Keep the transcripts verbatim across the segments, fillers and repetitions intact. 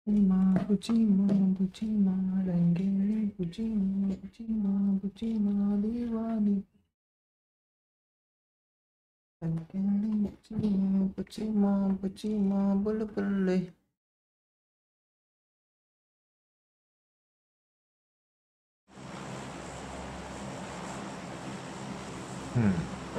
Bujima, Bujima, Bujima, Rangeli, Bujima, Bujima, Bujima, Diwali. Rangeli, Bujima, Bujima, Bujima, Bulbuli. Hmm.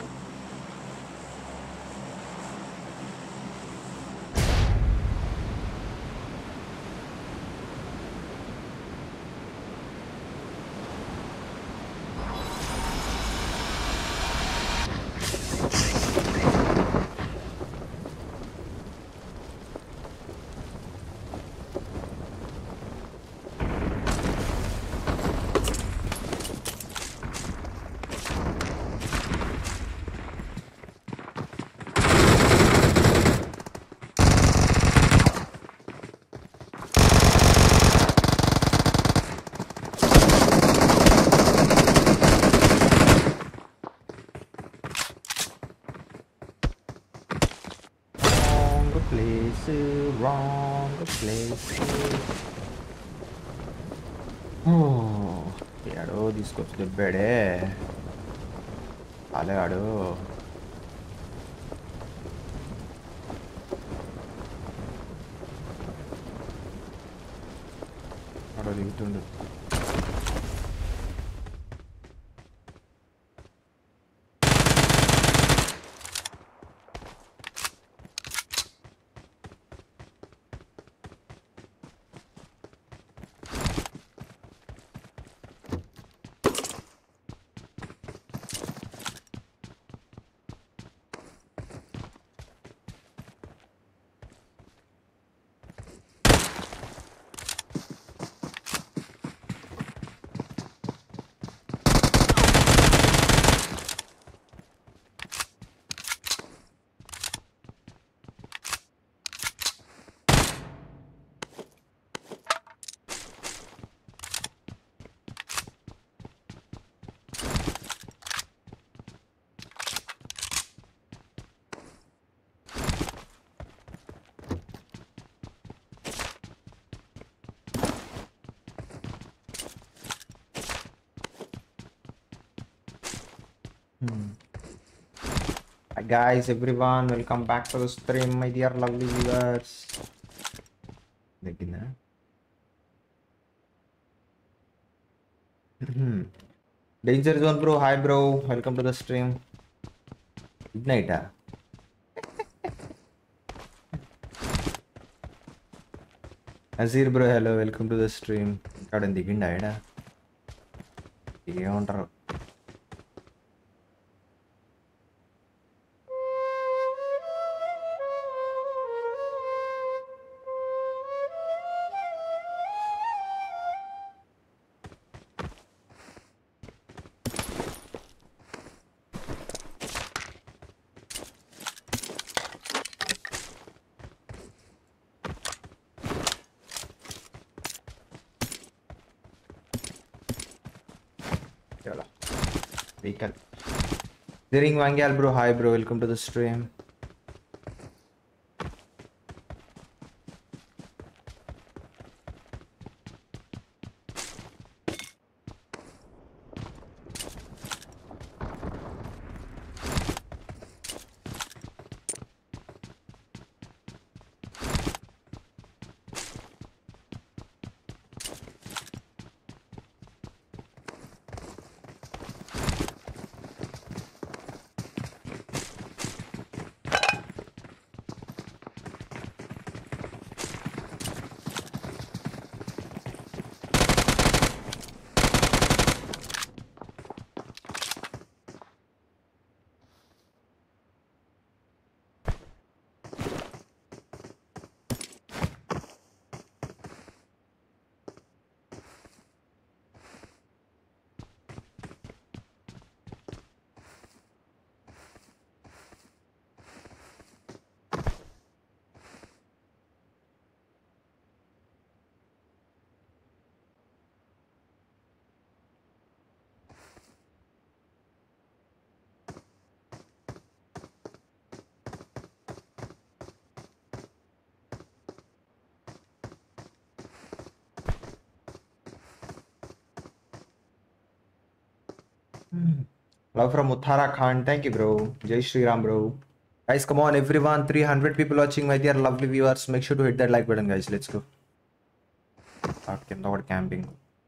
Wrong place, wrong place. Oh, యాడో తీసుకొచ్చి దెబ్బాడే అలగాడు. ఆడో దిగుతుండు. Hmm. Hi guys, everyone, welcome back to the stream, my dear lovely viewers. Begin. Hmm. Danger Zone bro, hi bro, welcome to the stream. Good night. Ah. Azir bro, hello, welcome to the stream. Kada diginda ida. ఏమంటారు? Vehicle. Ziring Wangyal bro, hi bro, welcome to the stream. Love from Uttarakhand. Thank you, bro. Jai Shri Ram, bro. Guys, come on, everyone. three hundred people watching, my dear lovely viewers. Make sure to hit that like button, guys. Let's go. Okay, now we're camping.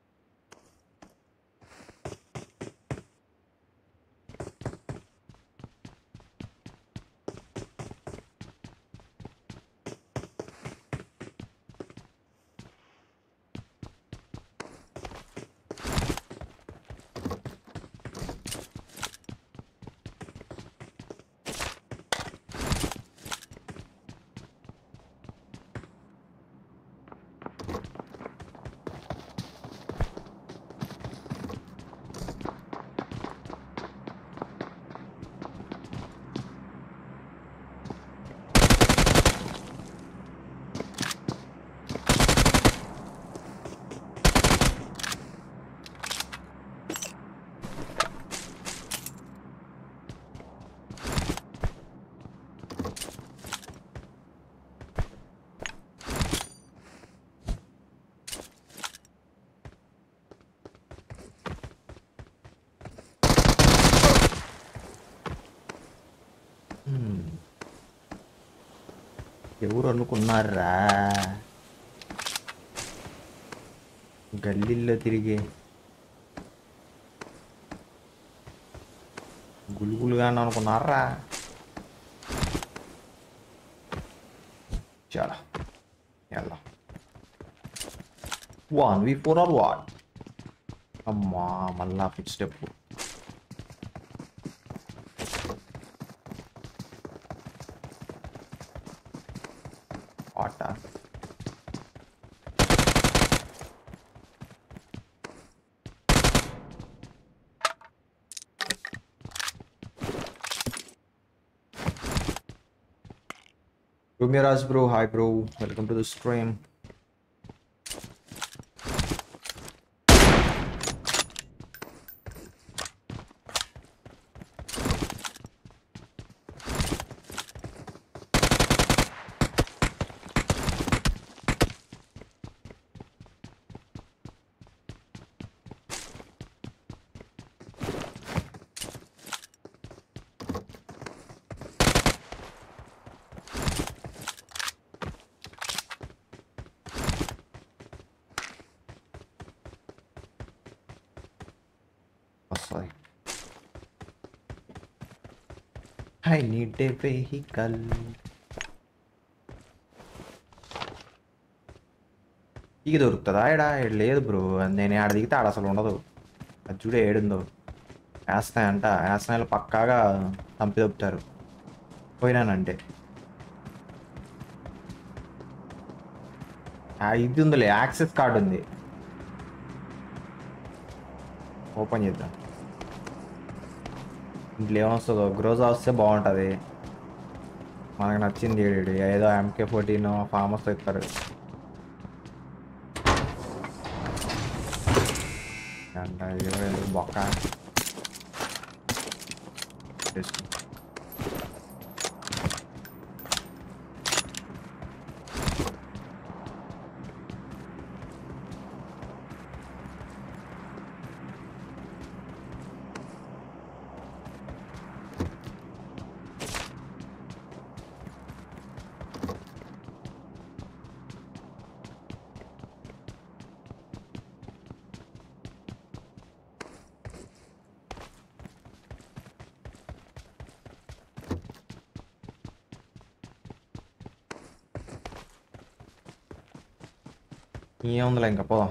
ఎవరు అనుకున్నారా గల్లీల్లో తిరిగి గులుగులుగా అనుకున్నారా చాలా ఎలా one we four R what అమ్మా మళ్ళా fit step ఆట Rumiraj bro, hi bro, welcome to the stream. I need a vehicle. ఇక దొరుకుతుందా ఆడ లేదు బ్రో నేను ఆడ దిగితే ఆడ అసలు ఉండదు అది చూడే ఏడుందో వేస్తాయంట వేస్తాయలు పక్కాగా చంపి దొప్పుతారు పోయినానంటే ఇది ఉందిలే యాక్సెస్ కార్డు ఉంది ఓపెన్ చేద్దాం ఇంట్లో ఏమొస్తుందో గ్రోజా వస్తే బాగుంటుంది మనకు నచ్చింది ఏడు ఏదో ఎంకే ఫోర్టీన్ ఫామ్ వస్తే ఇస్తారు బొక్క ఏముందిలే ఇంకా పోదాం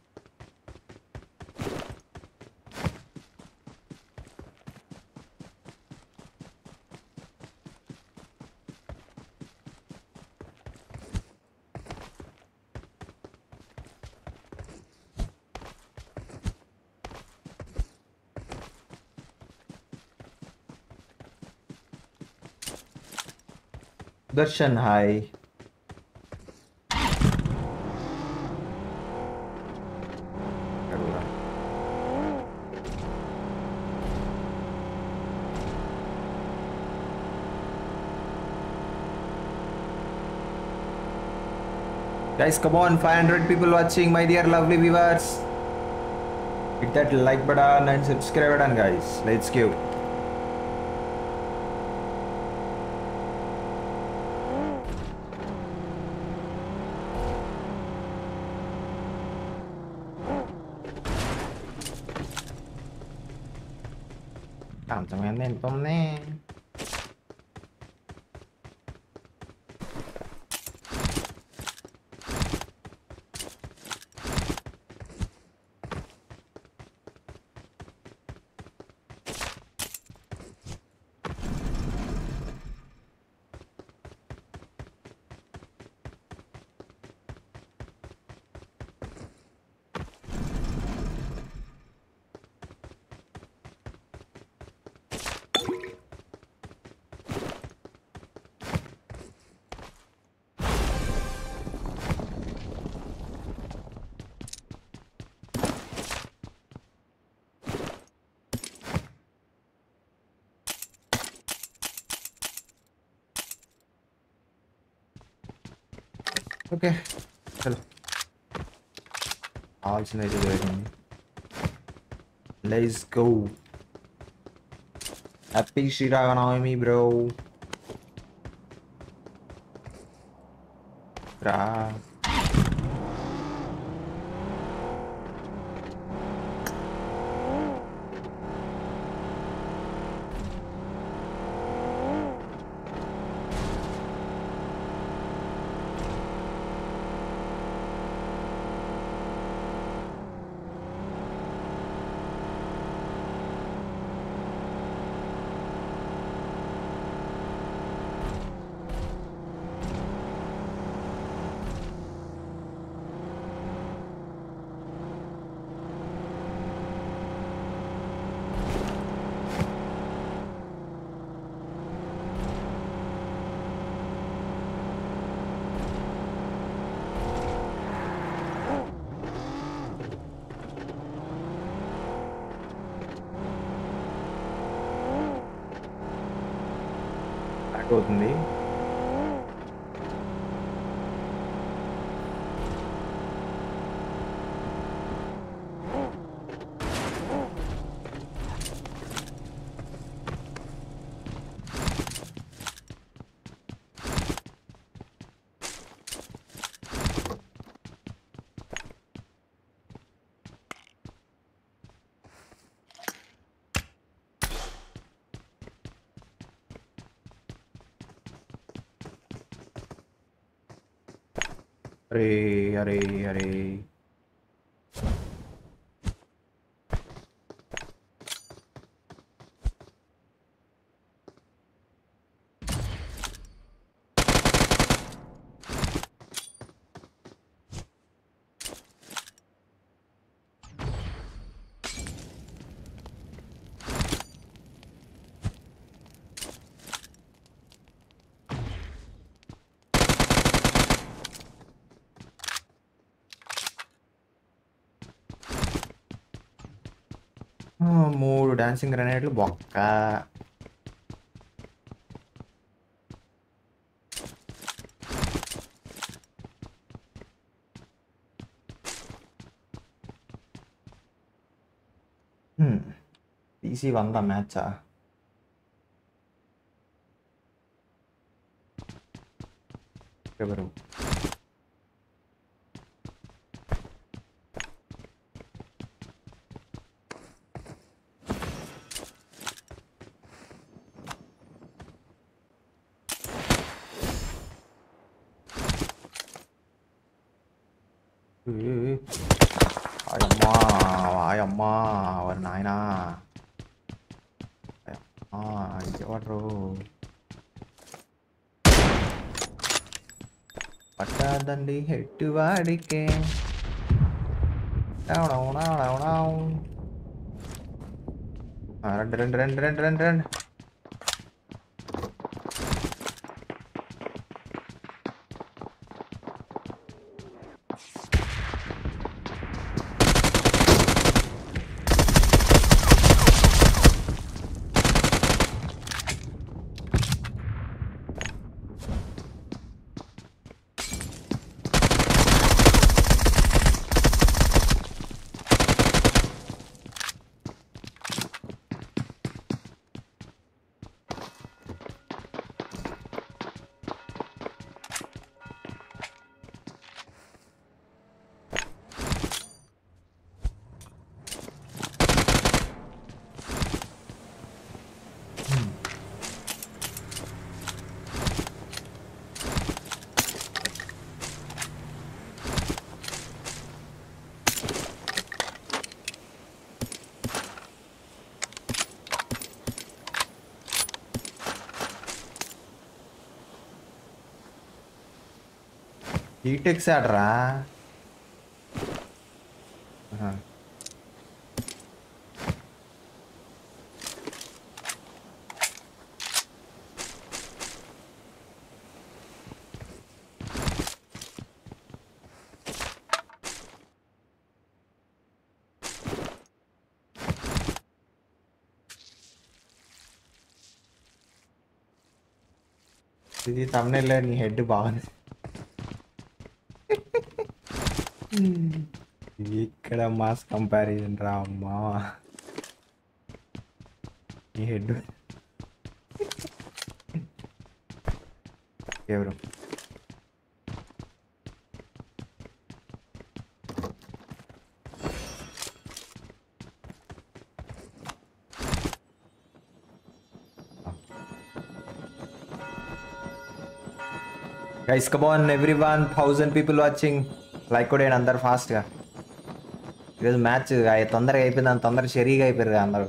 Darshan hi Guys, come on, five hundred people watching, my dear lovely viewers. Hit that like button and subscribe button, guys. Let's go. Kancangan nentom nih. Okay చలో కావాల్సిందైతే దొరికింది. Let's go. Happy Sri Rama Navami bro. రా అవుతుంది. అరే అరే అరే మూడు డాన్సింగ్ గ్రెనేడ్లు బొక్క. తీసి వంద మ్యాచా? ఎవరు ఆయమ్మా ఆయమ్మా వారి నాయనా ఎవరు పట్టదండి హెట్టు వాడికే. రెండు రెండు రెండు రెండు రెండు రెండు హీటెక్స్ ఆడరా? ఇది తమిళ నీ హెడ్ బాగుంది. ఇక్కడ మాస్ కంపారిజన్ రా అమ్మా. నీ హెడ్ ఎవరు guys, come on everyone, thousand people watching. Like కూడా అందరు ఫాస్ట్గా. ఈరోజు మ్యాచ్ తొందరగా అయిపోయింది, అంత తొందరగా షరీగా అయిపోయారు అందరూ.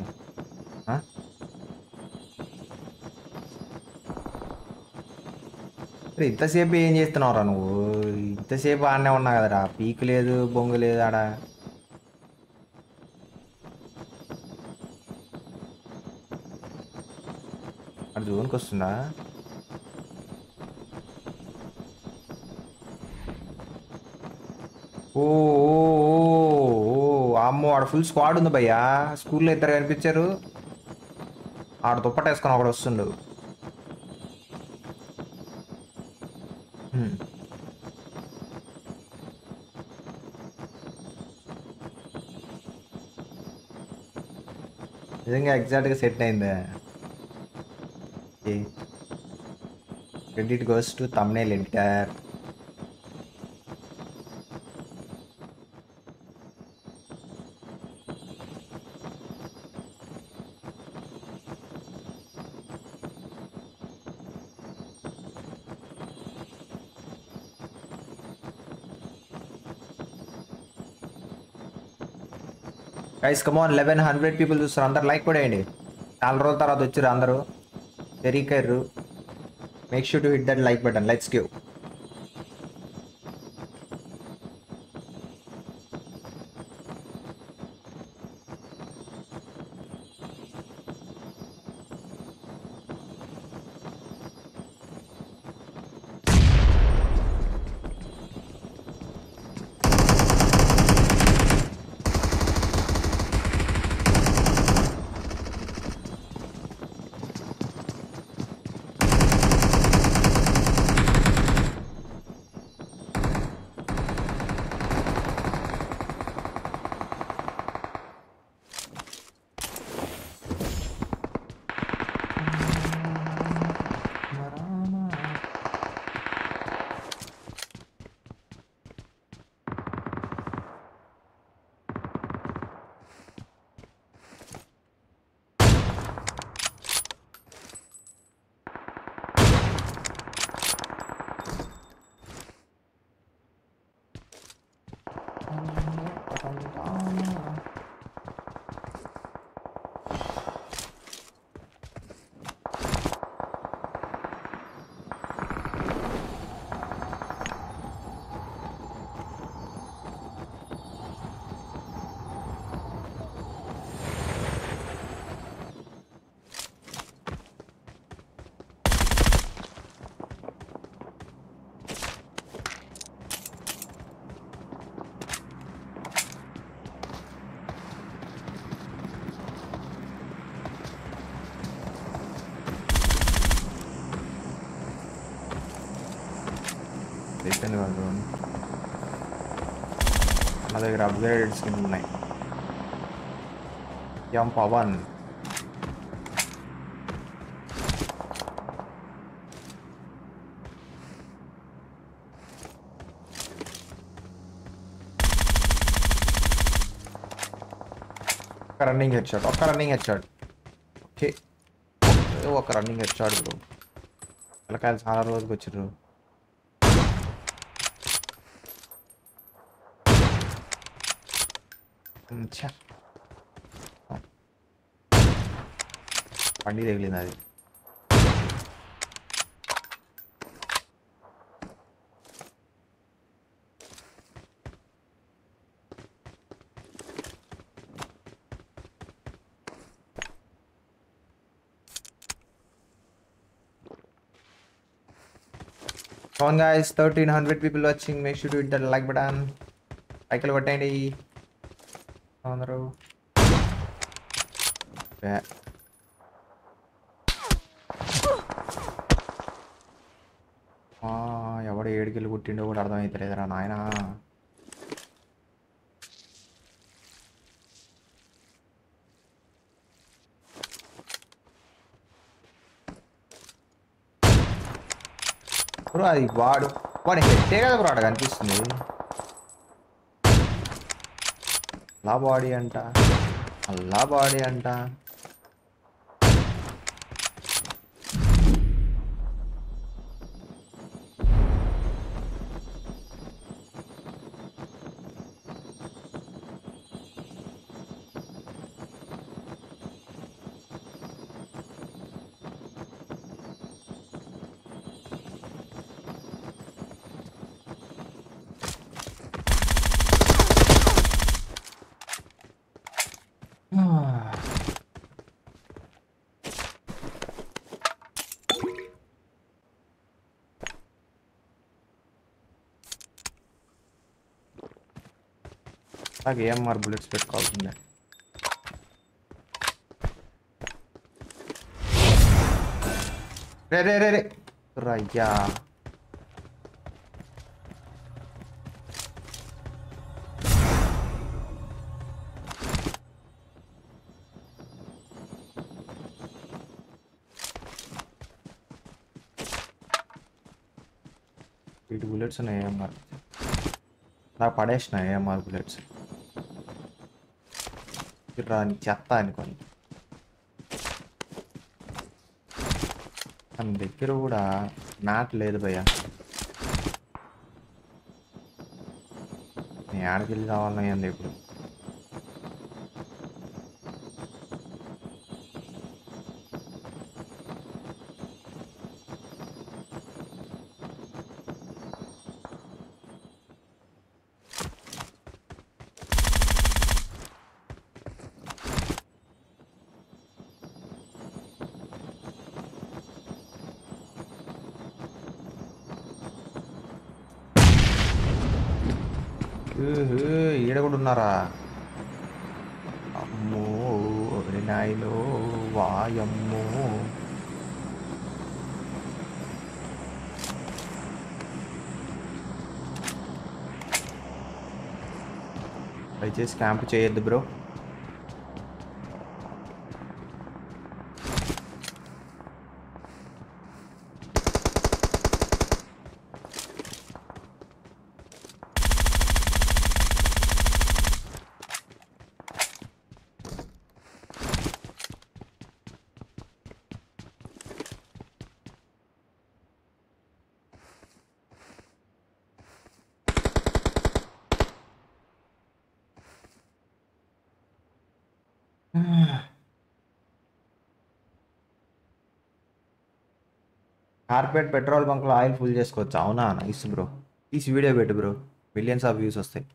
ఇంతసేపు ఏం చేస్తున్నావురా నువ్వు? ఇంతసేపు ఆడనే ఉన్నా కదరా, పీక్ లేదు బొంగు లేదు ఆడ. అక్కడ జోన్కి వస్తుందా? ఓ అమ్మో, ఆడ ఫుల్ స్క్వాడ్ ఉంది భయ్యా. స్కూల్లో ఇద్దరు కనిపించారు. ఆడ దుప్పటేసుకొని ఒకడు వస్తుండు. నిజంగా ఎగ్జాక్ట్గా సెట్ అయిందా? Credit goes to thumbnail editor. Guys come on, eleven hundred people చూస్తారు. అందరు లైక్ కూడా వేయండి. నాలుగు రోజుల తర్వాత వచ్చారు అందరూ. తెరీకర్రు. Make sure to hit that like button. Let's give. అయిపోయింది కాదు, నా దగ్గర అప్గ్రేడెడ్ స్కిన్ ఉన్నాయి. ఎం పవన్ ఒక రన్నింగ్ హెడ్ షాట్, ఒక రన్నింగ్ హెడ్ షాట్. ఓకే, ఒక రన్నింగ్ హెడ్ షాట్ బ్రో. పిల్లకాయలు చాలా రోజుకి వచ్చారు. పండి తగిలింది అది. Come on guys, thirteen hundred people watching. Make sure to hit that like button. Like కొట్టండి అందరూ. ఎవడు ఏడుకెళ్ళి కుట్టిండో కూడా అర్థమవుతలేదురా నాయనా. బ్రో అది వాడు వాడు హెట్టే కదా బ్రో అక్కడ కనిపిస్తుంది. అల్లా బాడీ అంట, అల్లా బాడీ అంట. నాకు ఏఎంఆర్ బుల్లెట్స్ పెట్టుకోవాల్సిందే. రే రే రే రే రయ్యా వీటి బుల్లెట్స్ ఉన్నాయి. ఏఎంఆర్ నాకు పడేసిన ఏఎంఆర్ బుల్లెట్స్ రాని చెత్త అనుకోని. మన దగ్గర కూడా మ్యాట్ లేదు భయ్య. నేను ఆడకెళ్ళి కావాలని అంది ఇప్పుడు. ఈడ కూడా ఉన్నారా? అమ్మో నాయనో వాయమ్మో. దయచేసి క్యాంప్ చేయొద్దు బ్రో. కార్పొరేట్ పెట్రోల్ బంక్లో ఆయిల్ ఫుల్ చేసుకోవచ్చు. అవునా? Nice bro. తీసి వీడియో పెట్టు బ్రో, మిలియన్స్ ఆఫ్ వ్యూస్ వస్తాయి.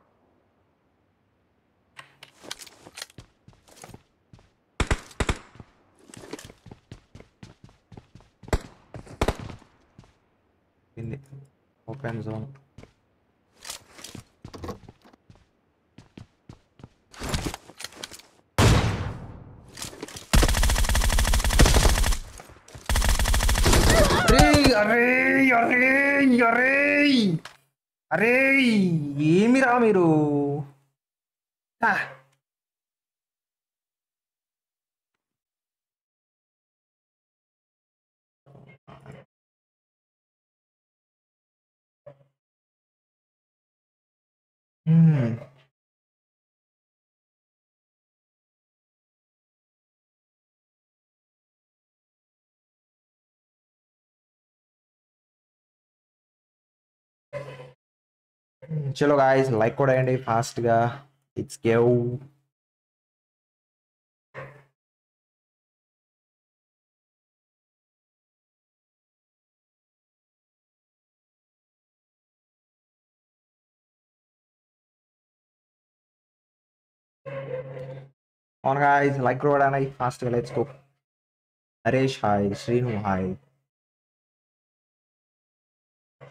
ఓపెన్ జోన్ అరే అరే అరే అరే ఏమిరా మీరు? చలో గాయ్స్, లైక్ కూడా వేయండి ఫాస్ట్గా. It's gave. అవును గాయ్స్, లైక్ కూడా వేయండి ఫాస్ట్గా. Let's go. Naresh hi, Sreenu hi.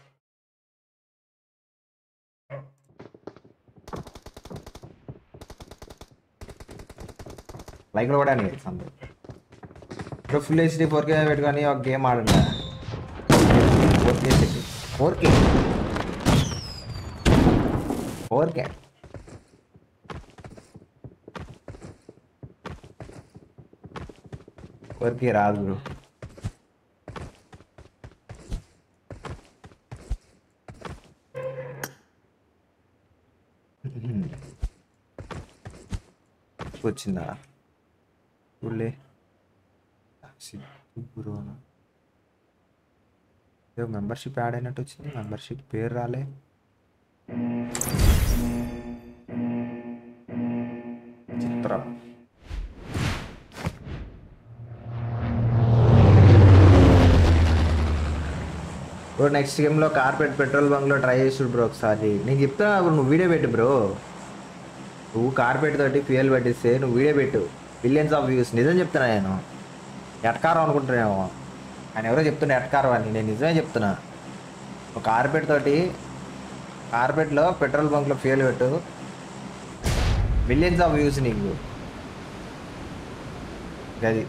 లైక్లో కూడా అని అందరూ ఇప్పుడు ఫుల్ హెచ్డి ఫోర్ కే పెట్టుకొని ఒక గేమ్ ఆడండి. ఫోర్ కే సెట్టి four K four K four K రాదు బ్రో. వచ్చిందా చూడలే బ్రో. మెంబర్షిప్ యాడ్ అయినట్టు వచ్చింది. మెంబర్షిప్ పేరు రాలే. చిత్రం బ్రో నెక్స్ట్ గేమ్లో కార్పెట్ పెట్రోల్ బంక్లో ట్రై చేసి బ్రో ఒకసారి. నేను చెప్తా నువ్వు వీడియో పెట్టు బ్రో. నువ్వు కార్పెట్ తోటి ఫ్యూయల్ పెట్టిస్తే నువ్వు వీడియో పెట్టు. Billions of views. నిజం చెప్తున్నా నేను. ఎట్కారం అనుకుంటున్నానేమో ఆయన ఎవరో చెప్తున్నా ఎట్కారం అని. నేను నిజమే చెప్తున్నా. ఒక కార్పెట్ తోటి కార్పెట్లో పెట్రోల్ బంక్లో ఫ్యూయల్ పెట్టు. బిలియన్స్ ఆఫ్ వ్యూస్ నీకు. అది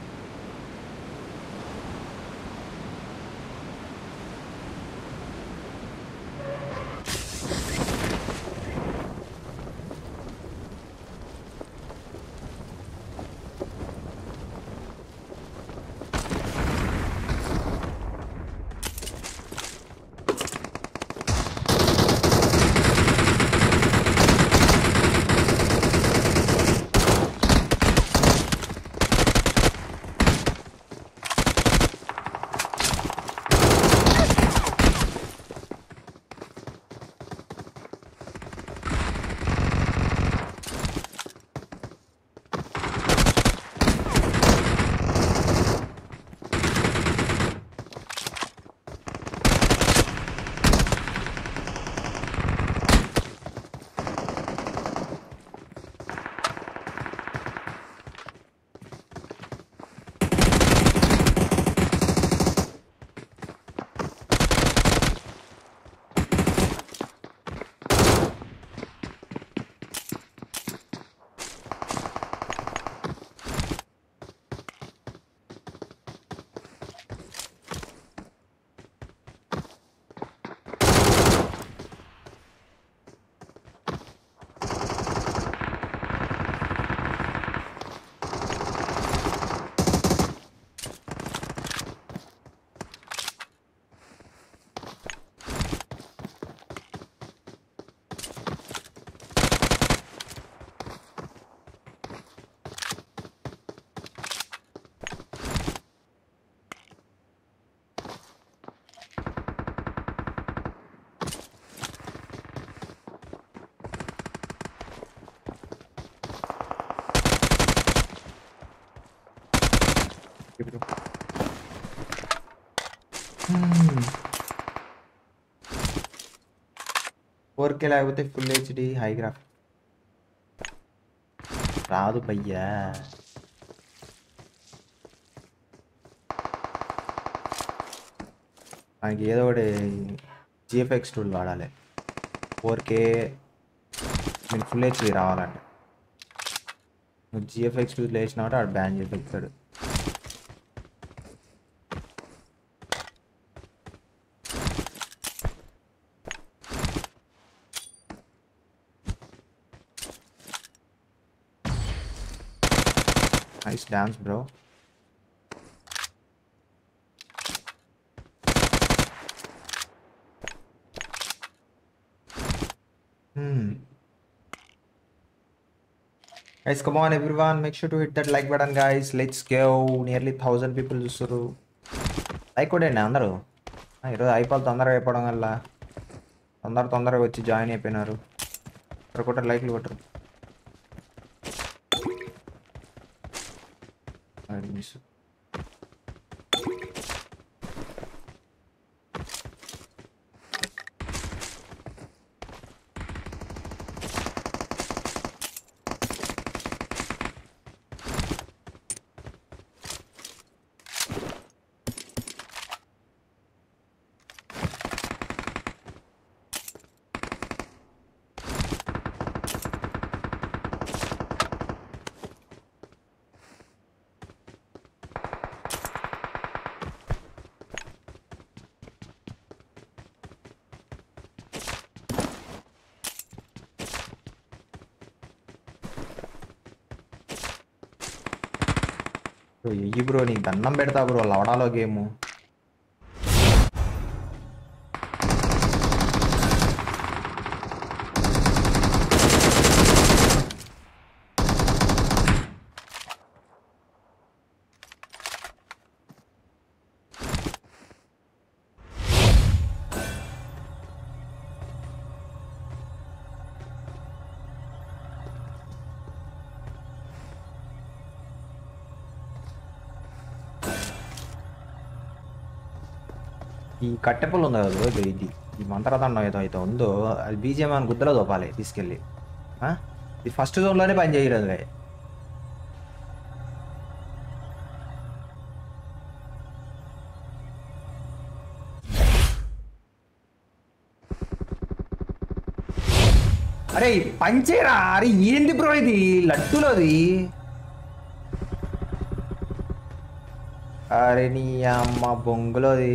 ఫోర్ కే లేకపోతే ఫుల్ హెచ్డి హై గ్రాఫ్ రాదు భయ్యా. మనకి ఏదో ఒకటి జిఎఫ్ఎక్స్ టూల్ వాడాలి. ఫోర్ కే మీకు ఫుల్ హెచ్డి రావాలంటే నువ్వు జిఎఫ్ఎక్స్ టూల్ వేసినావు ఆడు బ్యాన్ చేసి పెడతాడు. Nice dance, bro. Hmm. Guys, come on, everyone. Make sure to hit that like button, guys. Let's go. Nearly thousand people చూస్తారు. లైక్ కొట్టండి అందరూ. ఈరోజు ఐపాల్ తొందరగా అయిపోవడం వల్ల తొందర తొందరగా వచ్చి జాయిన్ అయిపోయినారు. ఇక్కడ కొట్టారు, లైక్లు కొట్టరు. మిస్ బ్రో ఎయ్యి బ్రో, నీకు దండం పెడతా బ్రో లవడాలో గేము. ఈ కట్టెపుల్ల ఉంది కదా బ్రో, ఇది ఈ మంత్రదండం ఏదో అయితే ఉందో అది బీజేఎం అని గుద్దలో దోపాలి తీసుకెళ్ళి. ఇది ఫస్ట్ జోన్లోనే పని చేయలేదు. అరే పంచేరా, అరే ఏంది బ్రో ఇది లడ్డులోది. అరే నీ అమ్మ బొంగులోది.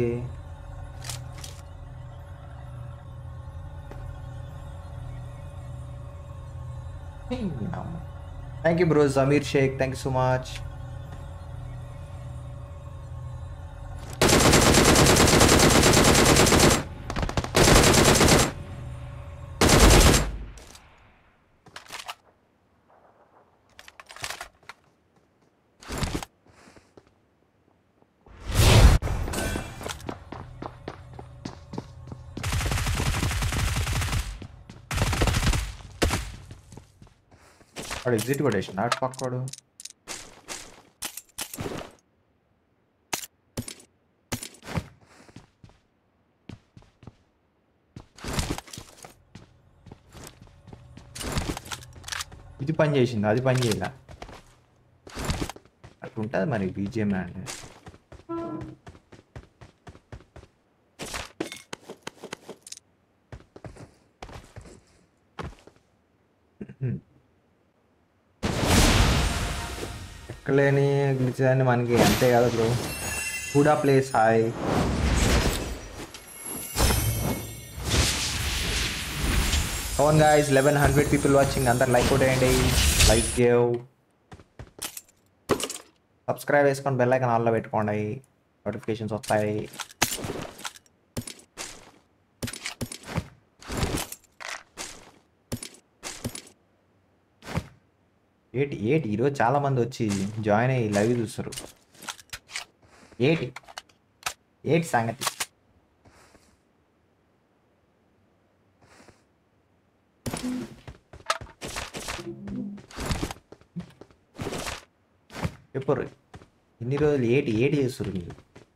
Thank you bro Zameer Shaik, thank you so much. వాడు ఎగ్జిట్ కొట్టేసిన అటు పక్కడు. ఇది పని చేసింది, అది పని చేయాల. అట్లా ఉంటుంది మరి బీజిఎం అంటే. ఎక్కలేని గ్లిచాన్ని మనకి అంతే కదా బ్రో. హూడా ప్లేస్ హాయ్. కౌన్ guys, eleven hundred people watching. అందరు లైక్ కొట్టేయండి, లైక్ గివ్, సబ్స్క్రైబ్ చేసుకొని బెల్ ఐకాన్ ఆన్లో పెట్టుకోండి, నోటిఫికేషన్స్ వస్తాయి. ఏటి ఏటి ఈరోజు చాలా మంది వచ్చి జాయిన్ అయ్యి లైవ్ చూస్తారు. ఏటి ఏటి సంగతి. చెప్పరు ఇన్ని రోజులు ఏటి ఏటి చేస్తారు మీరు.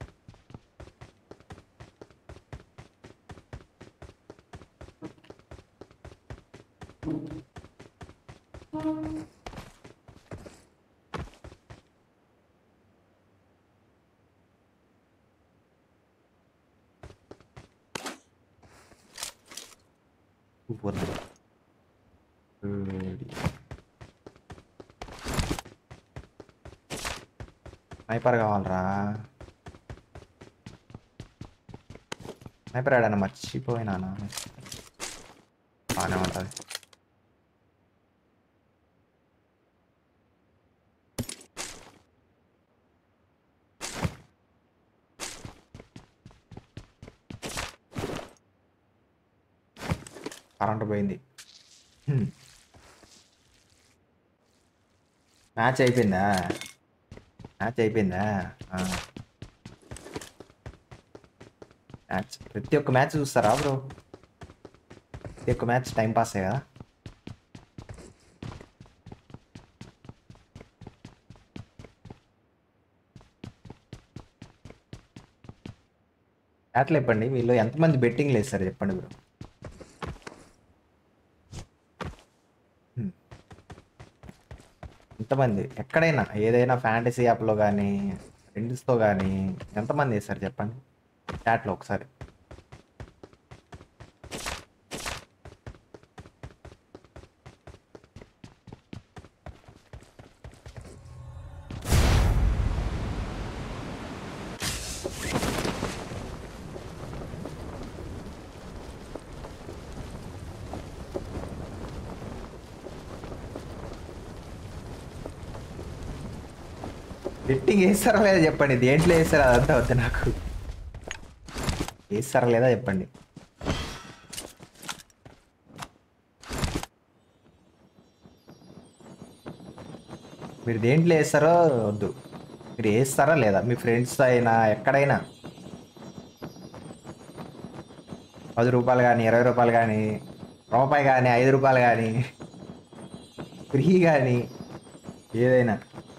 స్నైపర్ కావాలరా, స్నైపర్ ఆడాను మర్చిపోయినా. బాగానే ఉంటుంది. కరెంట్ పోయింది. మ్యాచ్ అయిపోయిందా? మ్యాచ్ అయిపోయిందా? మ్యాచ్ ప్రతి ఒక్క మ్యాచ్ చూస్తారా బ్రో? ప్రతి ఒక్క మ్యాచ్ టైం పాస్ కదా. అట్లా చెప్పండి, వీళ్ళు ఎంతమంది బెట్టింగ్లు వేస్తారు చెప్పండి బ్రో. ఎంతమంది ఎక్కడైనా ఏదైనా ఫ్యాంటసీ యాప్లో కానీ ఫ్రెండ్స్తో కానీ ఎంతమంది వేస్తారు చెప్పండి చాట్లో ఒకసారి. బెట్టింగ్ వేస్తారా లేదా చెప్పండి, దేంట్లో వేస్తారా అదంతా వద్దు నాకు. వేస్తారా లేదా చెప్పండి. మీరు దేంట్లో వేస్తారో వద్దు, మీరు వేస్తారా లేదా మీ ఫ్రెండ్స్ అయినా ఎక్కడైనా. పది రూపాయలు కానీ, ఇరవై రూపాయలు కానీ, రూపాయి కానీ, ఐదు రూపాయలు కానీ, ఫ్రీ కానీ, ఏదైనా.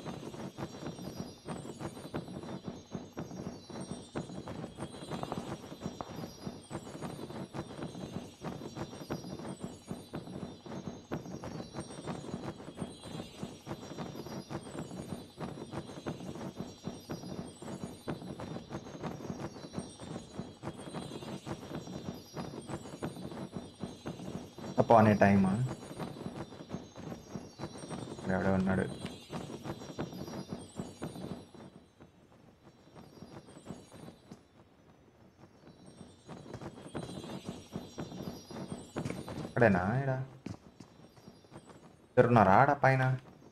అనే టైమా ఎవడో ఉన్నాడు. అక్కడేనా? ఇడా ఇద్దరున్నారా ఆడ పైన?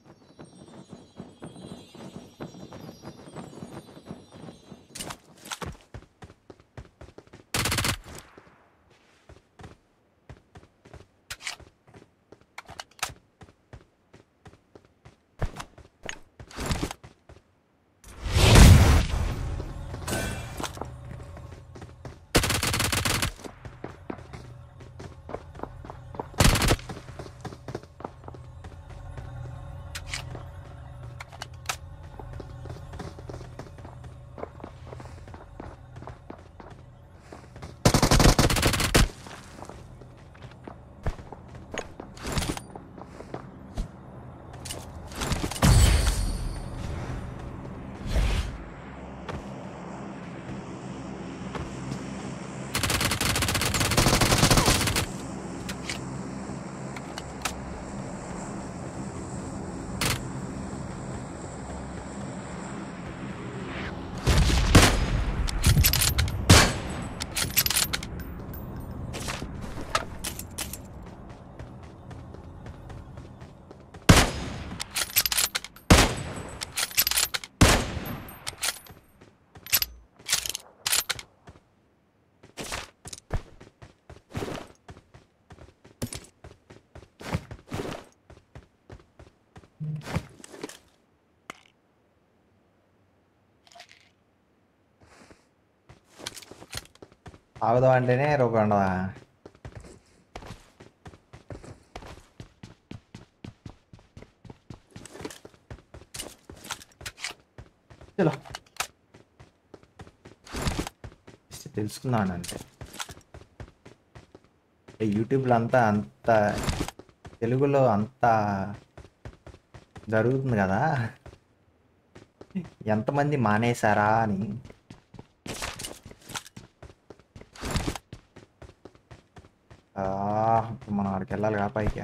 ఆగుదాం అంటేనే రూపాయి ఉండదా? చలో తెలుసుకుందాం అంటే యూట్యూబ్లో అంతా అంత తెలుగులో అంతా జరుగుతుంది కదా, ఎంతమంది మానేశారా అని. మనం అక్కడికి వెళ్ళాలి కా పైకి.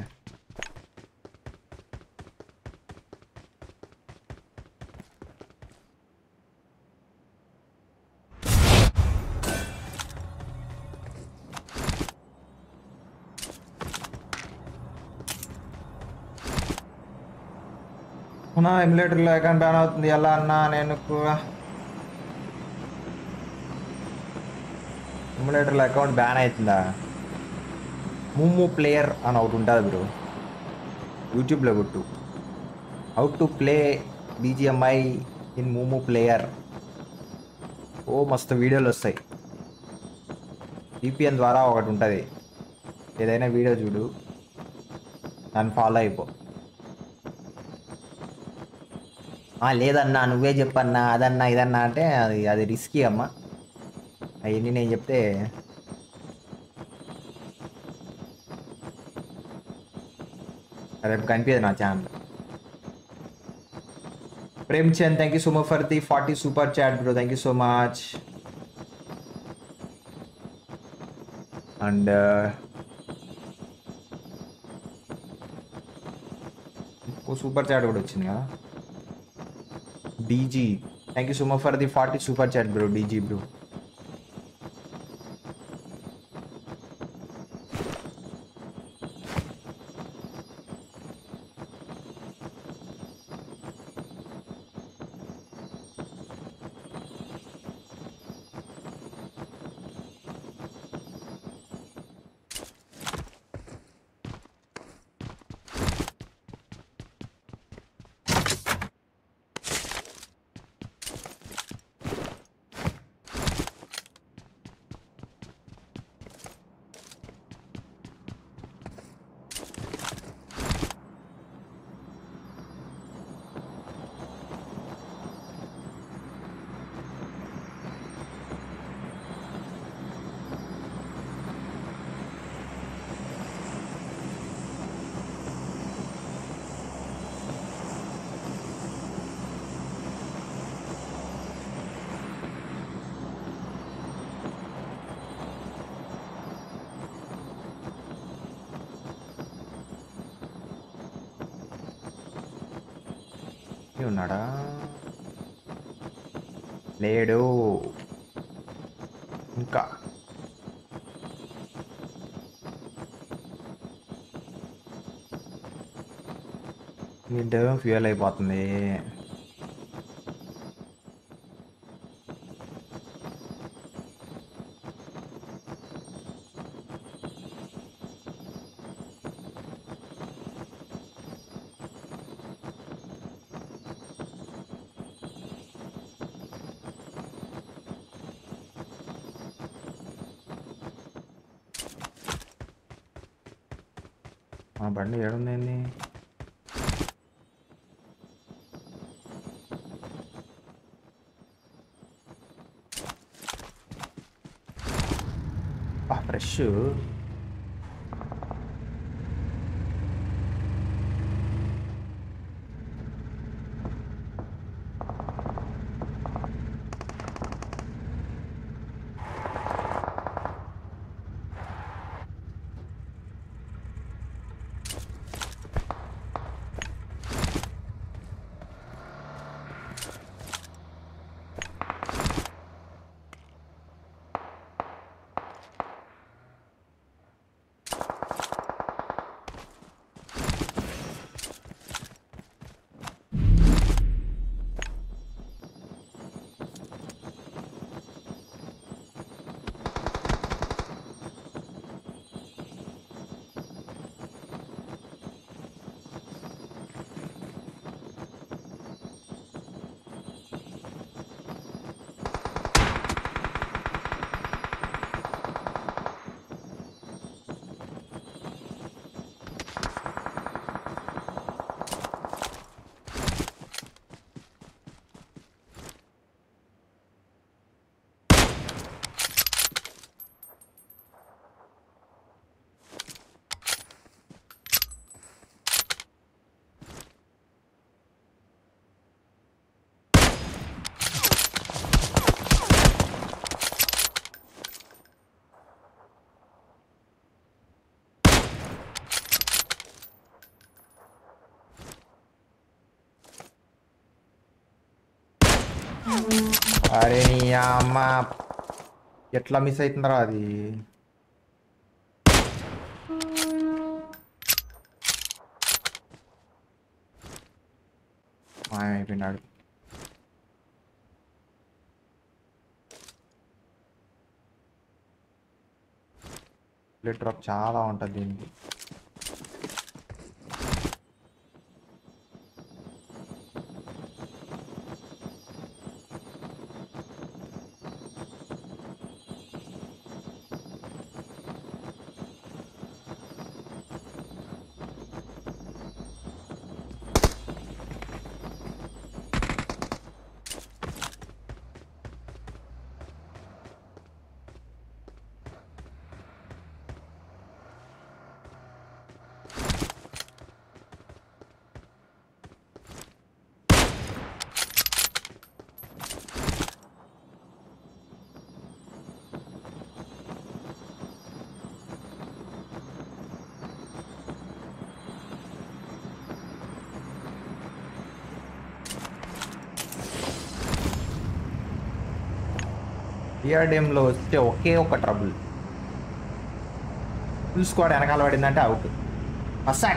అవునా, ఎమ్యులేటర్లో అకౌంట్ బ్యాన్ అవుతుంది ఎలా అన్నా? నేను ఎమ్యులేటర్లో అకౌంట్ బ్యాన్ అవుతుందా? మూమూ ప్లేయర్ అని ఒకటి ఉంటుంది బ్రో, యూట్యూబ్లో కొట్టు how to play BGMI in MuMu player. ఓ మస్తు వీడియోలు వస్తాయి. విపిఎన్ ద్వారా ఒకటి ఉంటుంది, ఏదైనా వీడియో చూడు, దాన్ని ఫాలో అయిపో. లేదన్నా నువ్వే చెప్పన్నా అదన్నా ఇదన్నా అంటే అది అది రిస్కీ అమ్మా. అవన్నీ నేను చెప్తే రేపు కనిపించదు నా channel. Prem Chand, thank you so much for the forty super chat bro, thank you so much. And ఇంకో సూపర్ చాట్ కూడా వచ్చింది కదా, DG, thank you so much for the forty super chat bro, DG bro. ఉన్నాడా? లేడు ఇంకా. Video fuel అయిపోతుంది. ఆ బండి ఏడుంది? ఫ్రెష్. అరే నీ అమ్మ, ఎట్లా మిస్ అవుతుందరా అది? మాయమైపోయినాడు. బుల్లెట్ డ్రాప్ చాలా ఉంటుంది దీనికి. టీఆర్డీఎంలో వస్తే ఒకే ఒక ట్రబుల్, ఫుల్ స్క్వాడ్ వెనకాల పడిందంటే అవుట్. అసాక్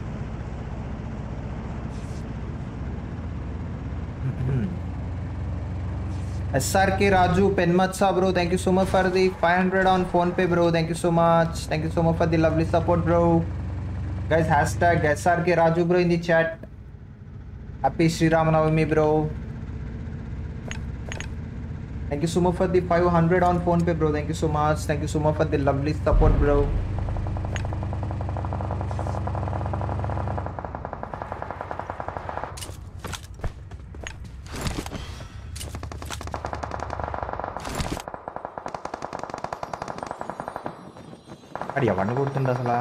SRK Raju Penmatsa bro, thank you so much for the five hundred on PhonePe bro. Thank you so much, thank you so much for the lovely support bro. Guys hashtag SRK Raju bro in the chat. Happy Sri Rama Navami bro. Thank you so much for the five hundred on phone pay bro. Thank you so much. Thank you so much for the lovely support bro. అడి ఎవరిని కొడుతుంది అసలు?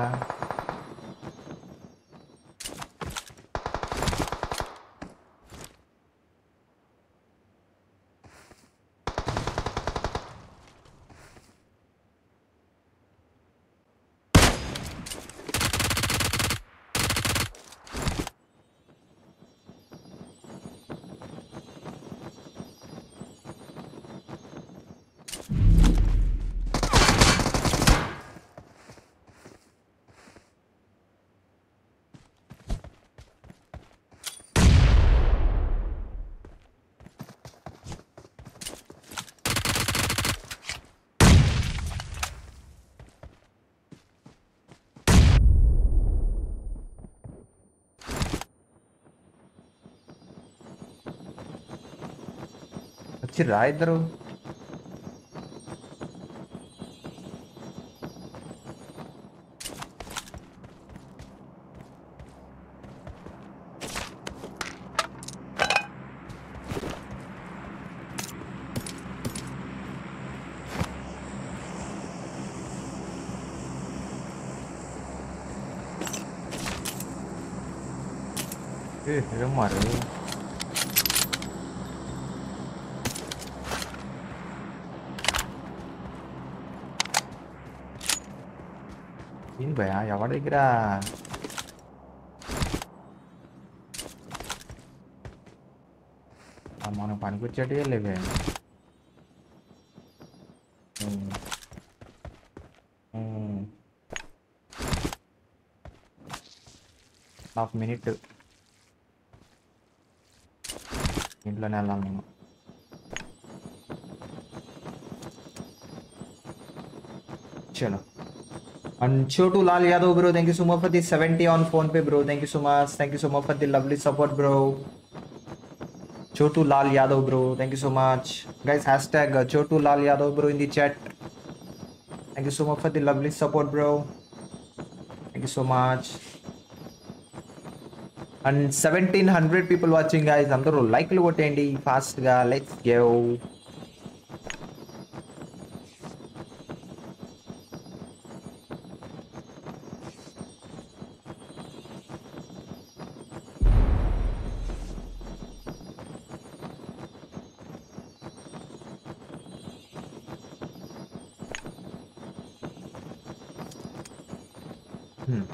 ఇచ్చిర్రా ఇద్దరు? ఏ ఏం మారు ఏంది భయ ఎవరి దగ్గర మనం పనికొచ్చేటి లేవే. హాఫ్ మినిట్ ఇంట్లోనే వెళ్ళాలి నేను. చలో. And Chotu Lal Yadav bro, thank you so much for the seventy on phone pay bro. Thank you so much. Thank you so much for the lovely support bro. Chotu Lal Yadav bro, thank you so much. Guys, hashtag uh, Chotu Lal Yadav bro in the chat. Thank you so much for the lovely support bro. Thank you so much. And seventeen hundred people watching guys. Andaru like lu kottandi fast ga. Let's go. Hmm.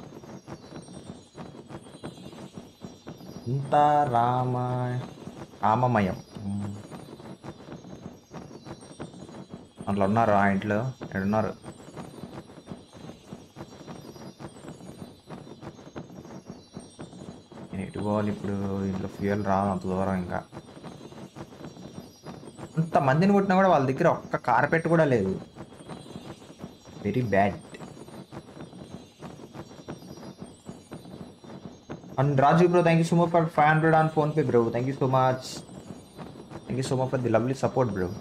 ఇంత రామ రామమయం అందులో ఉన్నారు. ఆ ఇంట్లో ఎక్కడున్నారు? నేను ఎటు పోవాలి ఇప్పుడు? ఇంట్లో ఫ్యూయల్ రాదు అంత దూరం. ఇంకా అంతమందిని కొట్టినా కూడా వాళ్ళ దగ్గర ఒక్క కార్పెట్ కూడా లేదు. Very bad. And Raju bro, thank you so much for five hundred on phone pay bro. Thank you so much. Thank you so much for the lovely support bro.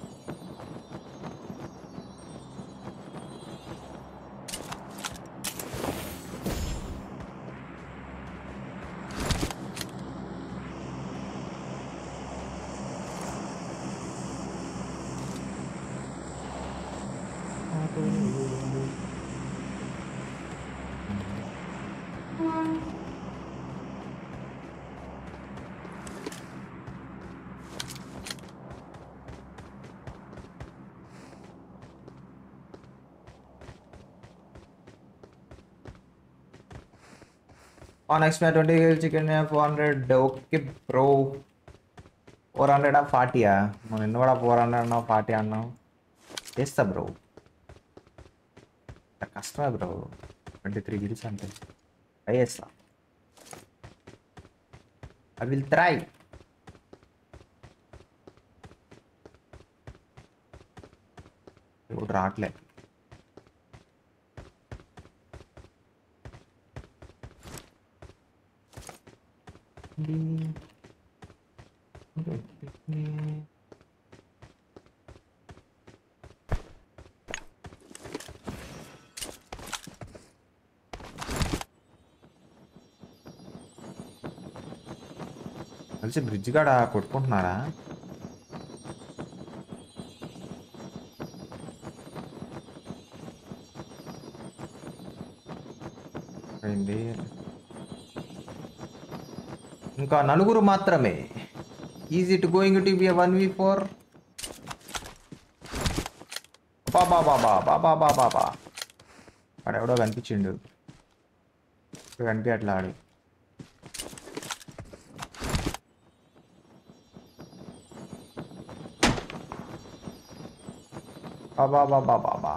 On X M twenty chicken four hundred. Okay bro. four hundred ఆ forty ఆ? మనం ఎన్ని కూడా four hundred అన్నావు forty అన్నావు. చేస్తా bro. కష్టమే bro. Twenty three kills అంటే ట్రై చేస్తా. I will try. ఇప్పుడు రావట్లే. కలిసి బ్రిడ్జ్ కాడ కొట్టుకుంటున్నారా? అయింది. ఇంకా నలుగురు మాత్రమే. Is it going to be one we four? బాబా బాబా బాబా బాబా బాబా వాడు ఎవడో కనిపించిండు. కనిపించట్లా ఆడు. బాబా బాబా బాబా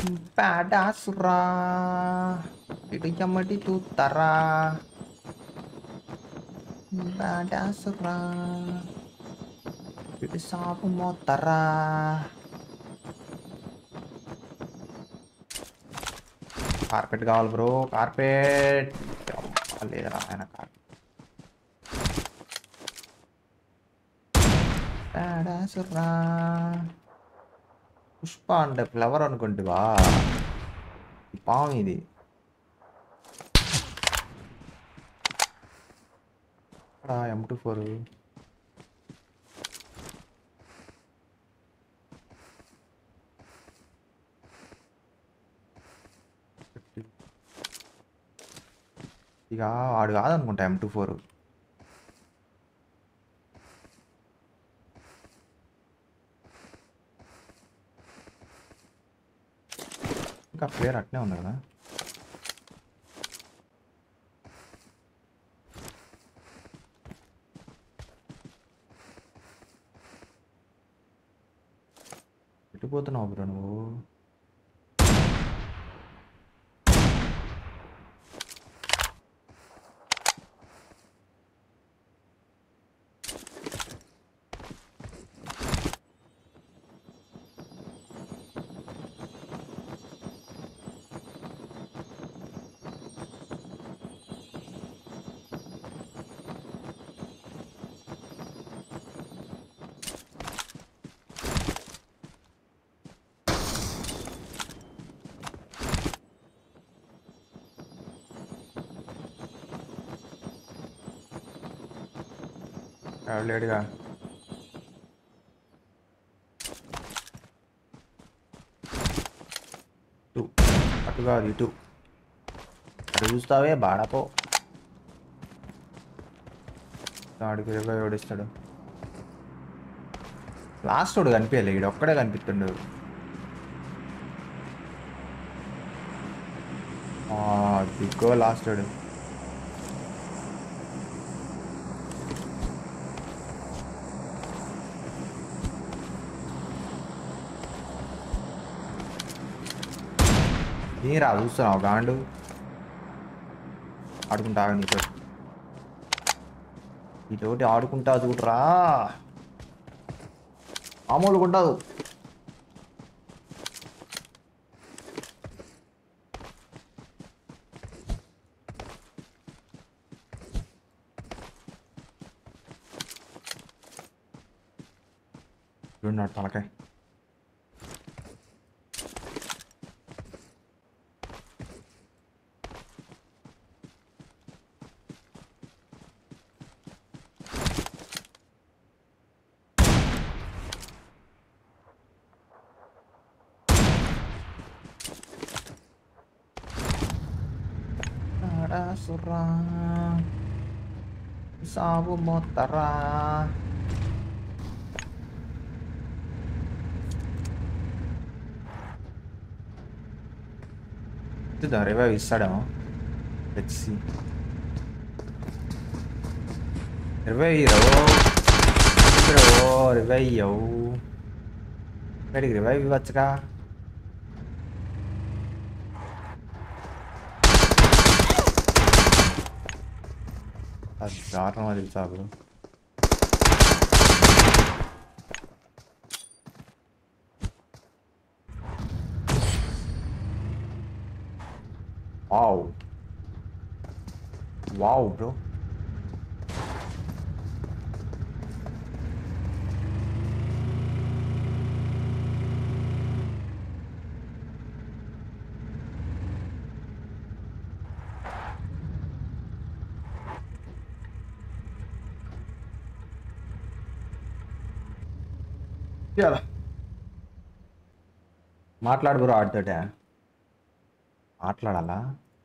Badasura. Itu cuma ditutara. Badasura. Itu sapu motara. Karpet kaval bro, karpet. లేదురా ఆయన కార్పెట్. Badasura. పుష్ప అంటే ఫ్లవర్ అనుకుంటువా? పాము ఇది. ఎం టూ ఫోర్ ఇక వాడు కాదనుకుంటా ఎం టూ ఫోర్. ఇంకా ప్లేయర్ అట్నే ఉంది కదా. ఎటు పోతున్నావు బ్రో నువ్వు? లేడుగా. టూ అటు కాదు ఇటు. అటు చూస్తావే బాడపో. ఆడికి రివైవ్ ఓడిస్తాడు. లాస్ట్ వాడు కనిపించలే, ఈడు ఒక్కడే కనిపిస్తుండు. దిగ్గో లాస్ట్ వాడు. నీరా చూస్తున్నావు గాండు? ఆడుకుంటా నీతో నీతోటి ఆడుకుంటా చూడరా, మామూలుగా ఉండదు. చూడు తలకాయ. Badasura. Sabu motara. Itu dah revive istaడేమో. Let's see. Revive ro. Bro, revive yo. Ready revive ఇవ్వచ్చుగా. అది దారుణం తెలుసా బ్రో. Wow wow bro. మాట్లాడు బ్రో ఆడితోటే. మాట్లాడాలా?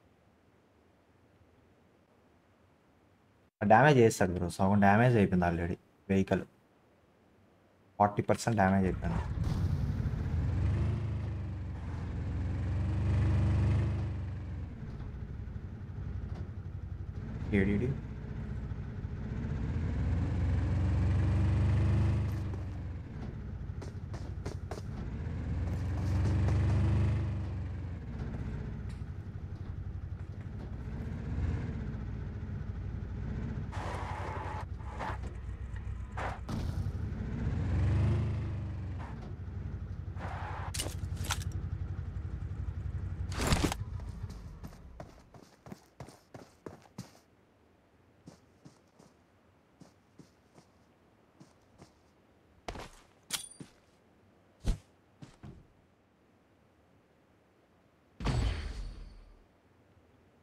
డ్యామేజ్ చేస్తాడు బ్రో. సగం డ్యామేజ్ అయిపోయింది already. Vehicle forty percent damage అయిపోయింది. ఏడి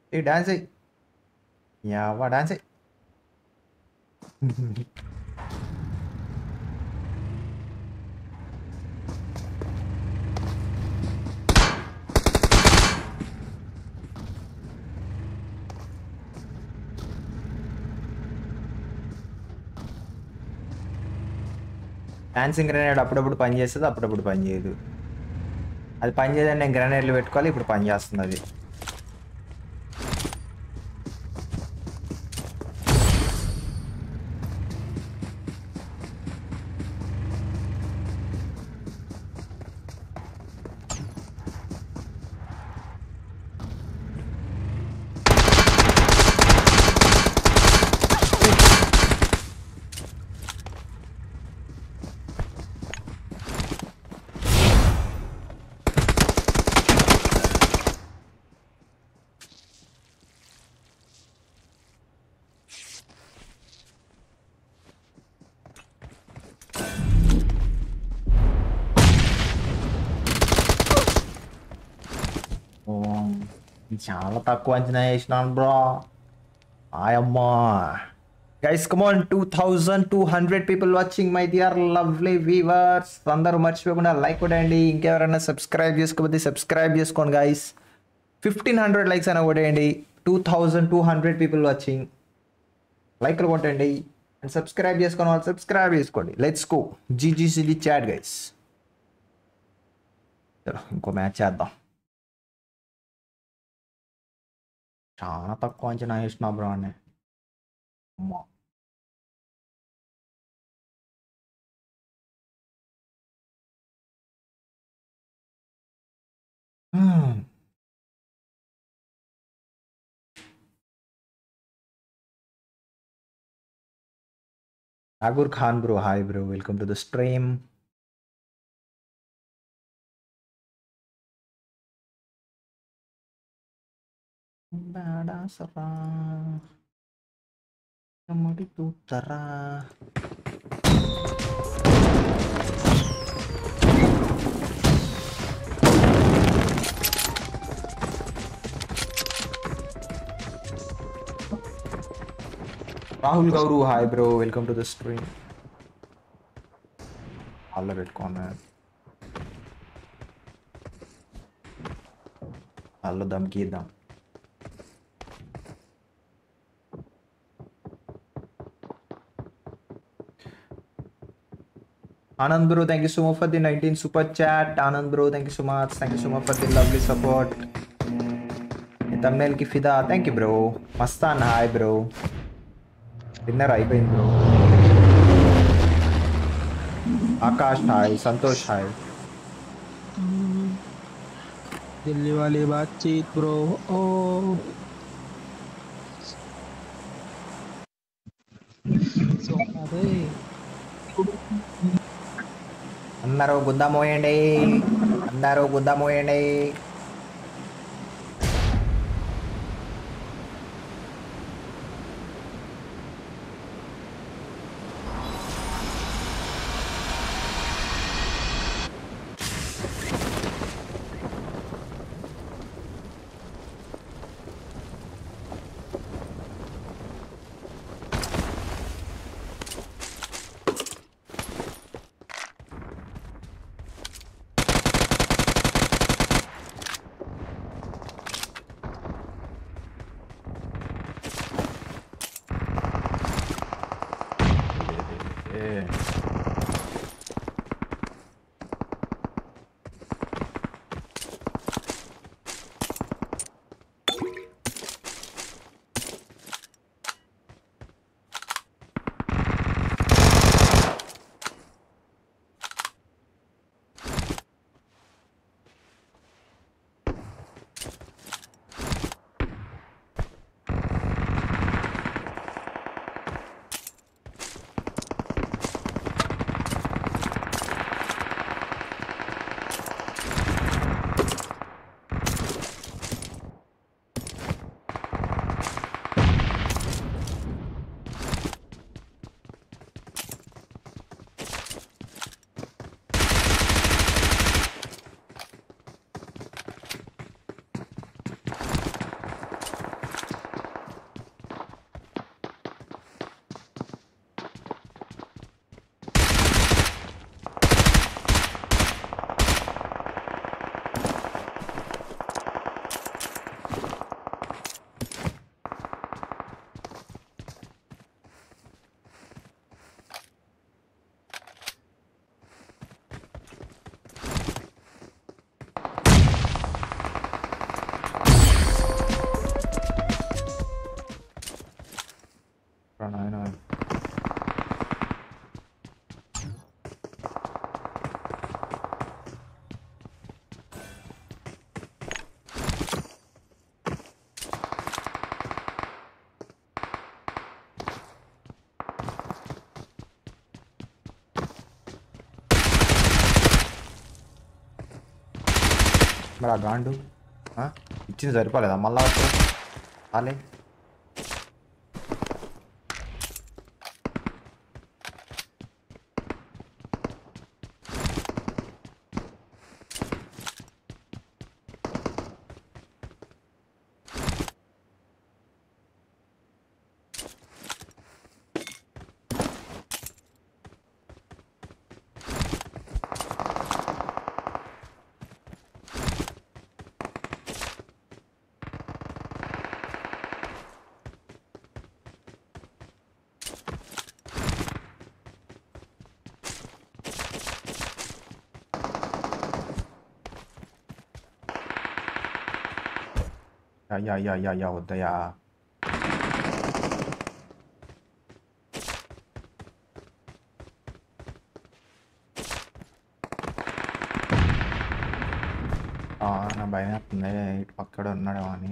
ఏ డాన్స్ అయ్యి యావా డాన్స్ అయ్యి డాన్సింగ్ గ్రెనేడ్ అప్పుడప్పుడు పని చేస్తుంది, అప్పుడప్పుడు పని చేయదు. అది పని చేయదని నేను గ్రెనేడ్లు పెట్టుకోవాలి, ఇప్పుడు పని చేస్తుంది అది. చాలా తక్కువ అంచనా వేసినాను బ్రో. ఆయమ్మా guys come on, two thousand two hundred people watching my dear lovely viewers. అందరూ మర్చిపోకుండా లైక్ కొట్టేయండి. ఇంకెవరైనా సబ్స్క్రైబ్ చేసుకోకపోతే సబ్స్క్రైబ్ చేసుకోండి గైస్. ఫిఫ్టీన్ హండ్రెడ్ లైక్స్ అయినా కొట్టేయండి. Two thousand two hundred people watching. లైక్లు కొట్టండి అండ్ సబ్స్క్రైబ్ చేసుకుని వాళ్ళు సబ్స్క్రైబ్ చేసుకోండి. Let's go GGCD chat guys. చలో ఇంకో మ్యాచ్ చేద్దాం. చాలా తక్కువ అంచనా వేసిన బ్రో అని. అమ్మా Agur Khan bro, hi bro, welcome to the stream. Badasara Kamari tutara. Rahul Gauru, hi bro, welcome to the stream. I love it, corner. I love them, give them. Anand bro, thank you so much for the nineteen super chat. Anand bro, thank you so much. Thank you so much for the lovely support. Thumbnail ki fida, thank you bro. Mastan, hi bro. Dinner అయిపోయింది bro. Akash hi, Santosh hi. Delhi वाली बातचीत bro. ओ అందరూ గుద్ద మోయండి, అందరూ గుద్ద మోయండి. మరి ఆ గాండు ఆ? ఇచ్చింది సరిపోలేదా మళ్ళా అలే అయ్యా అయ్యా అయ్యా అయ్యా వద్దయ్యా నా భయం వేస్తుంది ఇటు పక్కడ ఉన్నాడేమో అని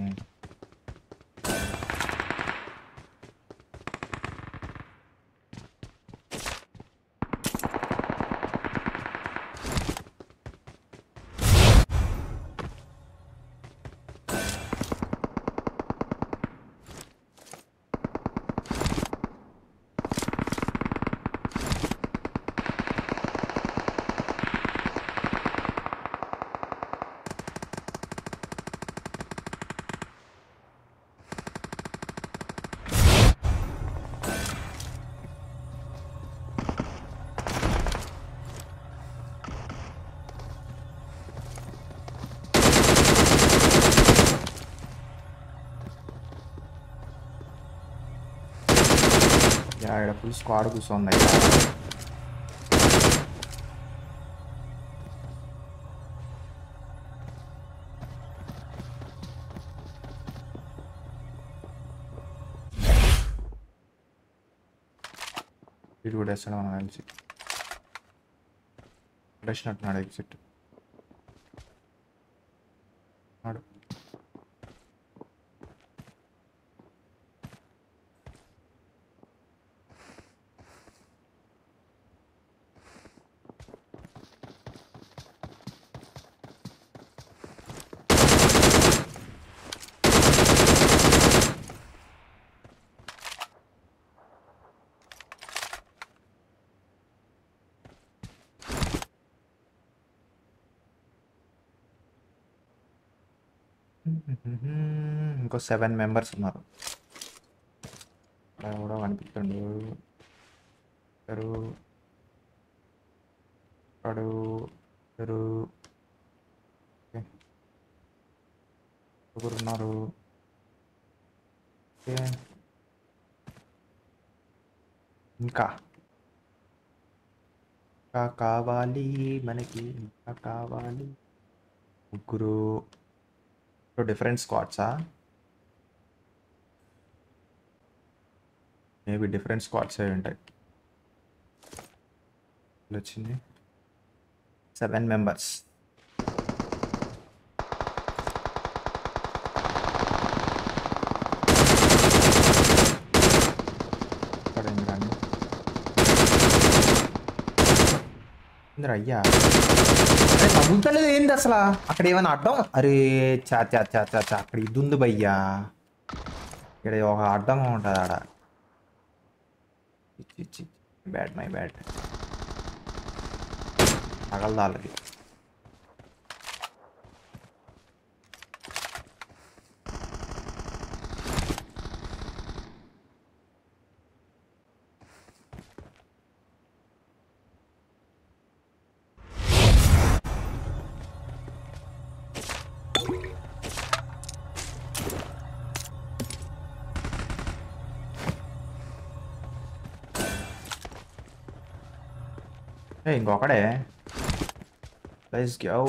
ఇక్కడ ఫుల్ స్క్వాడ్ కూర్చోంది అయ్యా వీడు కూడా వేస్తాడు మనం కలిసి వేసినట్టున్నాడు ఎగ్జిట్ ఆడు ఇంకో సెవెన్ మెంబర్స్ ఉన్నారు అక్కడ కూడా కనిపిస్తుండు ఇద్దరు అడు ఇద్దరు ముగ్గురు ఉన్నారు ఇంకా ఇంకా కావాలి మనకి ఇంకా కావాలి ముగ్గురు డిఫరెంట్ స్క్వాడ్సా మేబీ డిఫరెంట్ స్క్వాడ్స్ అయి ఉంటాయి వచ్చింది సెవెన్ మెంబర్స్ అయ్యా అరే తగులుతలేదు ఏంది అసలు అక్కడ ఏమైనా అడ్డం అరే చా చా చా చా చా అక్కడ ఇది ఉంది భయ్యా ఇక్కడ ఒక అడ్డం ఉంటుంది ఆడ ఇచ్చి బ్యాడ్ మై బ్యాడ్ తగలదా వాళ్ళకి ఇంకొకడే లెట్స్ గో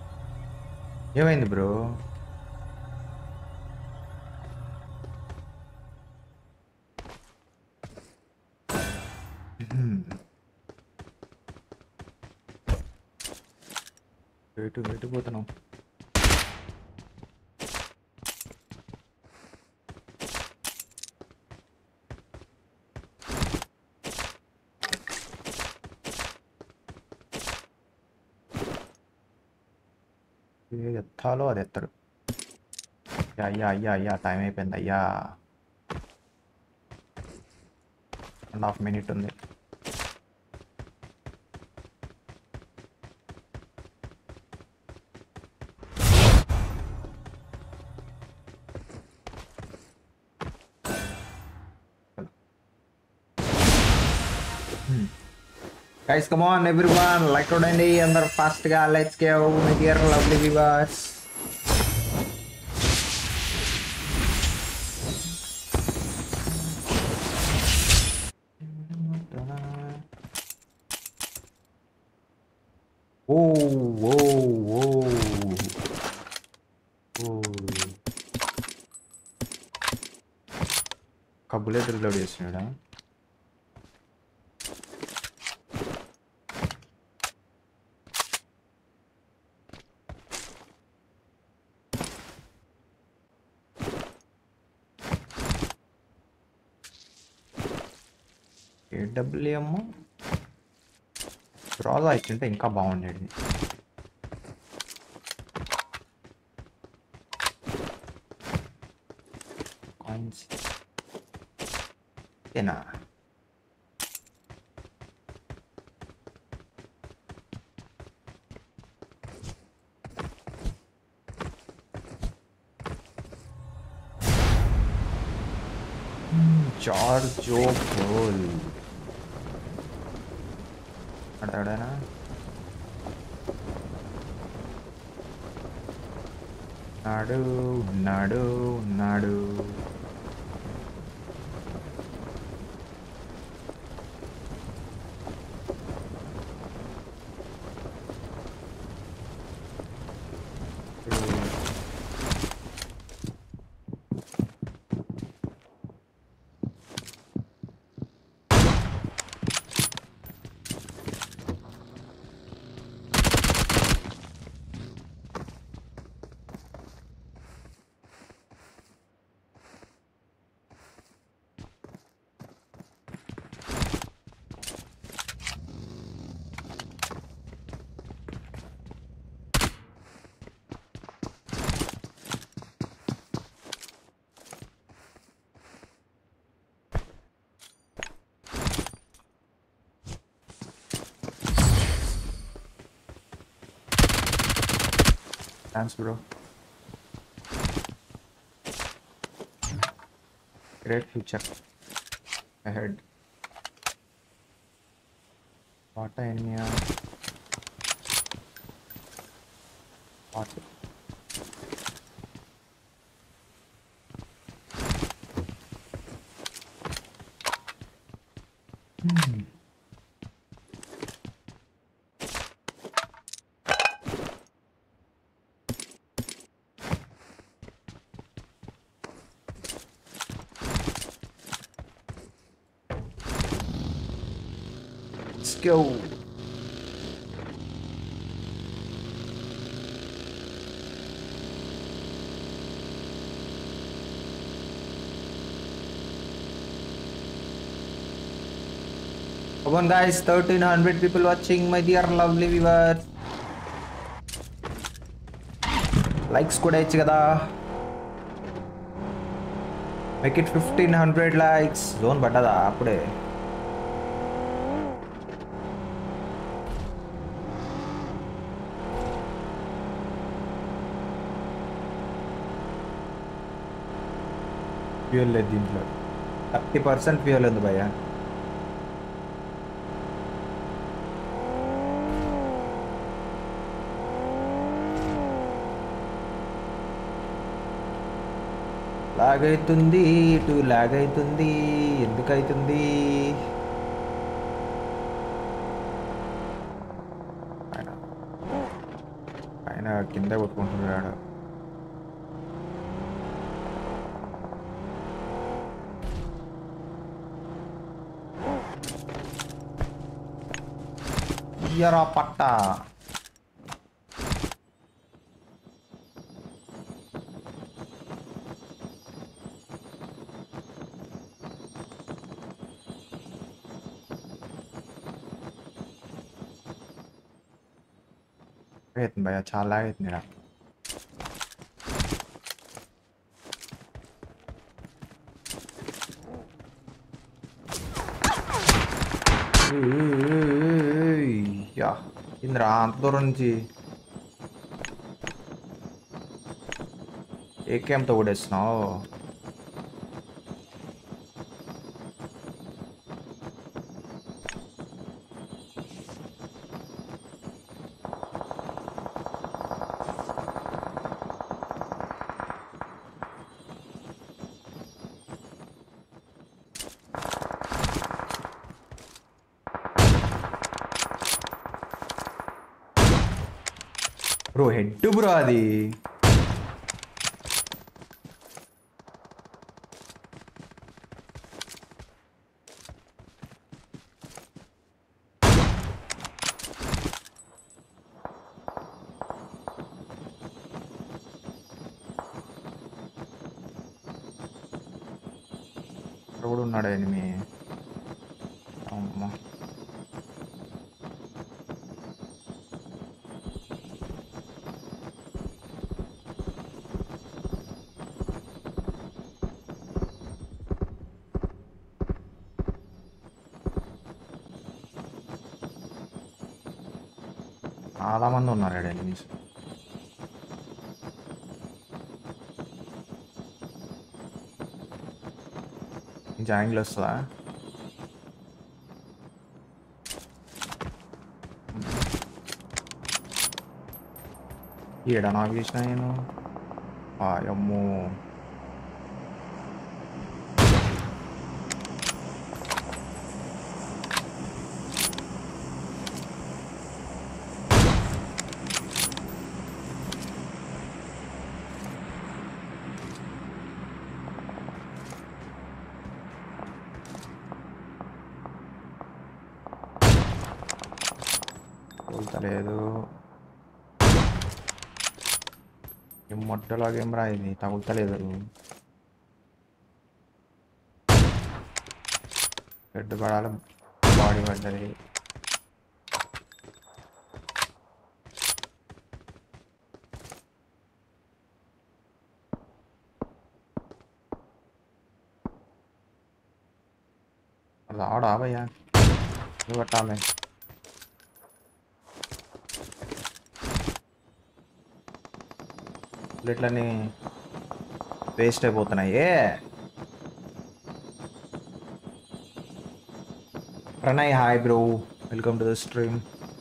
ఏమైంది బ్రో ఎటు ఎటు పోతున్నాం? ఏ ఎత్తాలో అది ఎత్తాడు. అయ్యా అయ్యా అయ్యా టైం అయిపోయింది అయ్యా. అండ్ హాఫ్ మినిట్ ఉంది. Guys, come on everyone, like కొడండి అందరూ ఫాస్ట్ గా. Let's go my dear lovely viewers. ఓ ఓ ఓ ఓ బుల్లెట్ రీలోడ్ చేస్తున్నాడా? ఏడబ్ల్యూఎం రాజా ఇచ్చింటే ఇంకా బాగుండేది. కాయిన్స్ ఏనా? జార్జో పోల్ అడగడానా? నాడు నాడు నాడు Thanks, bro. Great future ahead. What a India. What? Hmm. Let's go. Come on guys, thirteen hundred people watching, my dear lovely viewers. Likes kuda ichi kada. Make it fifteen hundred likes. Zone badada appude. Fuel లేదు దీంట్లో. Thirty percent fuel ఉంది భయ్యా. Log అవుతుంది, ఇటు log అవుతుంది, ఎందుకు అవుతుంది? ఆయన ఆయన కింద కొట్టుకుంటున్నాడు. ఇయ్యరా పట్ట. అవుతుంది భయ, చాలా అవుతుంది ఇక్కడ. యా ఇంద్రా అంత దూరం నుంచి ఏకేంతో ఓడేస్తున్నావు. బ్రో హెడ్ బ్రో అది. రోడ్ ఉన్నాడు ఎనిమి. అమ్మా చాలా మంది ఉన్నారు ఇక్కడ ఎనిమిస్. జాంగిల్ వస్తుందా? ఈడ నాకు చేసిన నేను అమ్మో. తగులుతలేదు. ఏం మొట్టలాగేం రా ఇది, తగులుతలేదు. హెడ్ పడాలి, బాడీ పడ్డది. రావడా భయ్యా, పట్టాలి. బుల్లెట్లన్నీ వేస్ట్ అయిపోతున్నాయి. Pranay hi bro, welcome to the stream.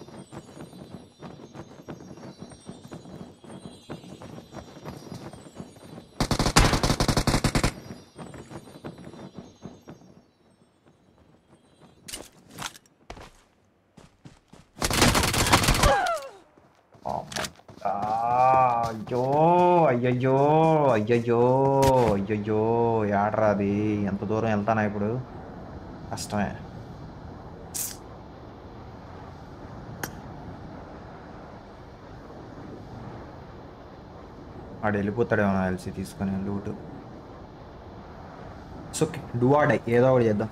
అయ్యో అయ్యయ్యో అయ్యయ్యో అయ్యయ్యో ఏడరా అది. ఎంత దూరం వెళ్తానా ఇప్పుడు, కష్టమే. వాడు వెళ్ళిపోతాడేమో తెలిసి తీసుకొని loot. So do or die, ఏదో ఒకటి చేద్దాం.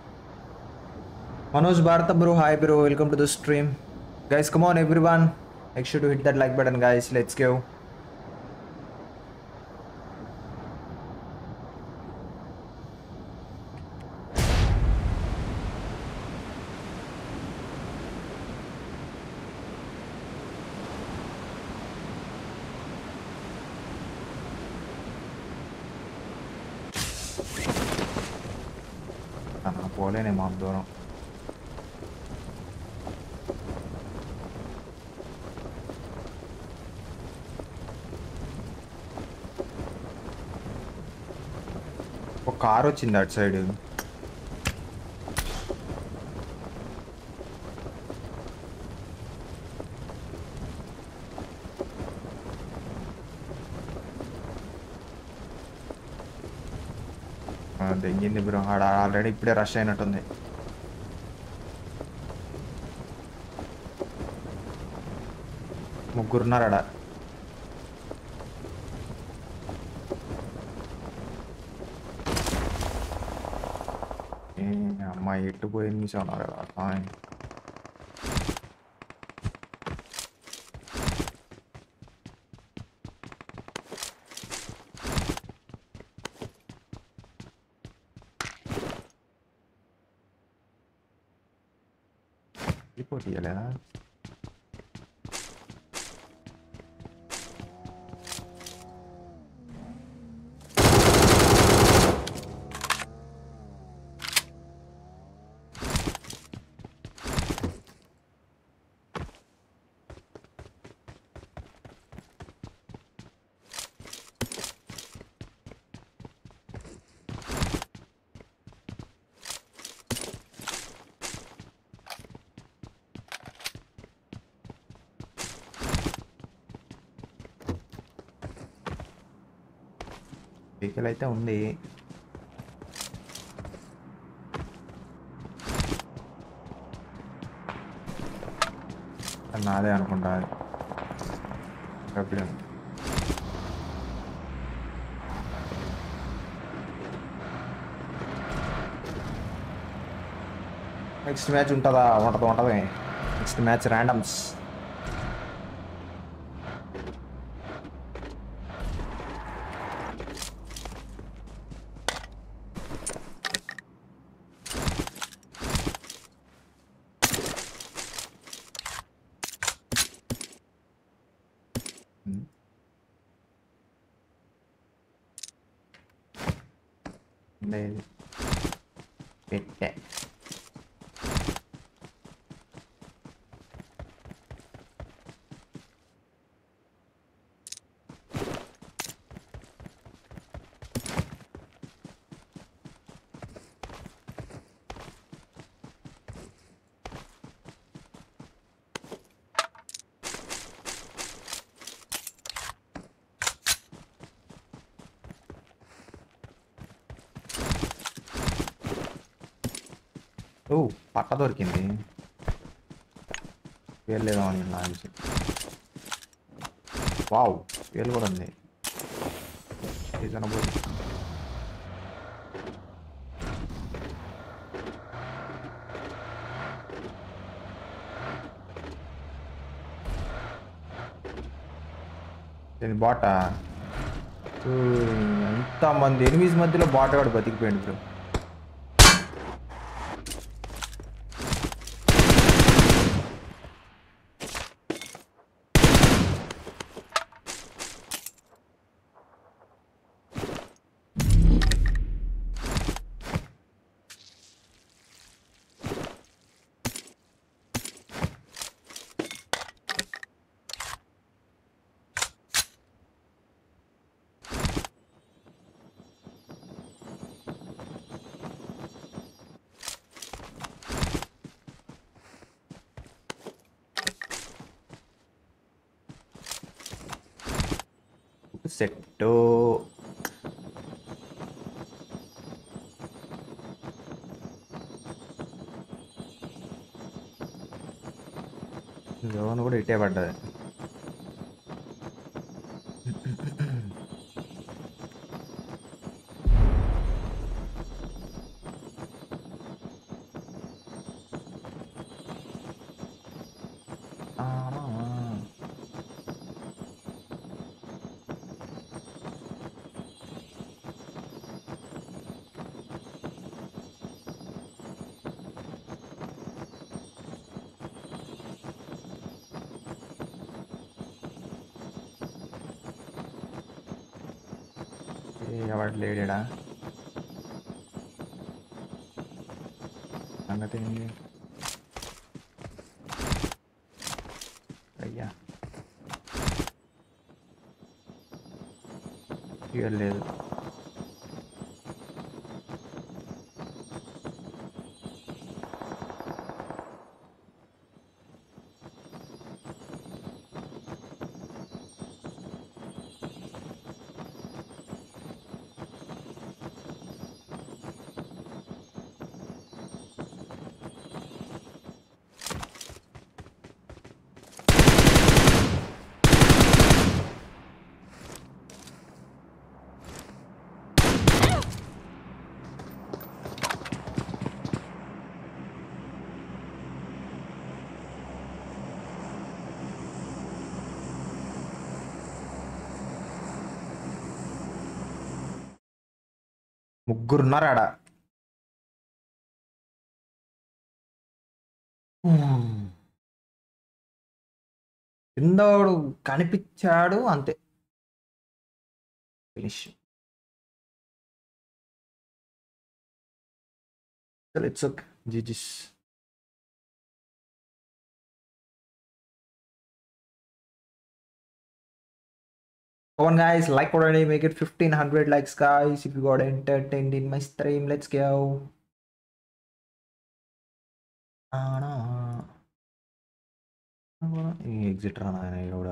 Manoj Bharat bro hi bro, welcome to the stream. Guys come on everyone, make sure to hit that like button guys. Let's go. ana polene ma duro. ఒక కార్ వచ్చింది అటు side. దెంగింది bro, ఆడ already ఇప్పుడే rush అయినట్టుంది. ముగ్గురున్నారాడ. ఏ అమ్మాయి ఎట్టు పోయి నిమిషం కదా. రిపోర్ట్ ఇవ్వలేదా? వెహికల్ అయితే ఉంది. నాదే అనుకుంటా. నెక్స్ట్ మ్యాచ్ ఉంటుందా? ఉంటుంది ఉంటుంది. Next match randoms. పెట్టే ఓ పట్ట దొరికింది. వేలు లేదా అని నాకు. వావ్, వేలు కూడా ఉంది. రీజనబుల్. దీని బాట ఎంతమంది ఎనిమిది మధ్యలో బాట కూడా బతికిపోయింది బ్రో. సెట్టో జోన్ కూడా ఇటే పడ్డది. ఎవరు లేడా సంగతి ఏంటి? అయ్యా లేదు. ముగ్గురున్నారు ఆడ. కిందోడు కనిపించాడు అంతే, finish. It's okay, GGs. Come on guys, like already, make it fifteen hundred likes guys if you got entertained in my stream. Let's go. Exit రానా కూడా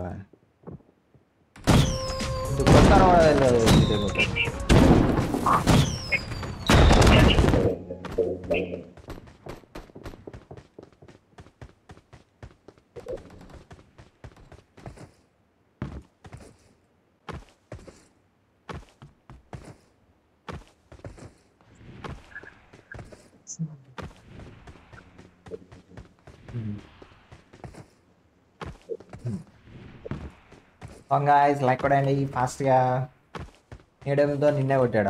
గాయస్ లైక్ కొట్టండి ఫాస్ట్గా. ఏడేమితో నిన్నే కొట్టాడా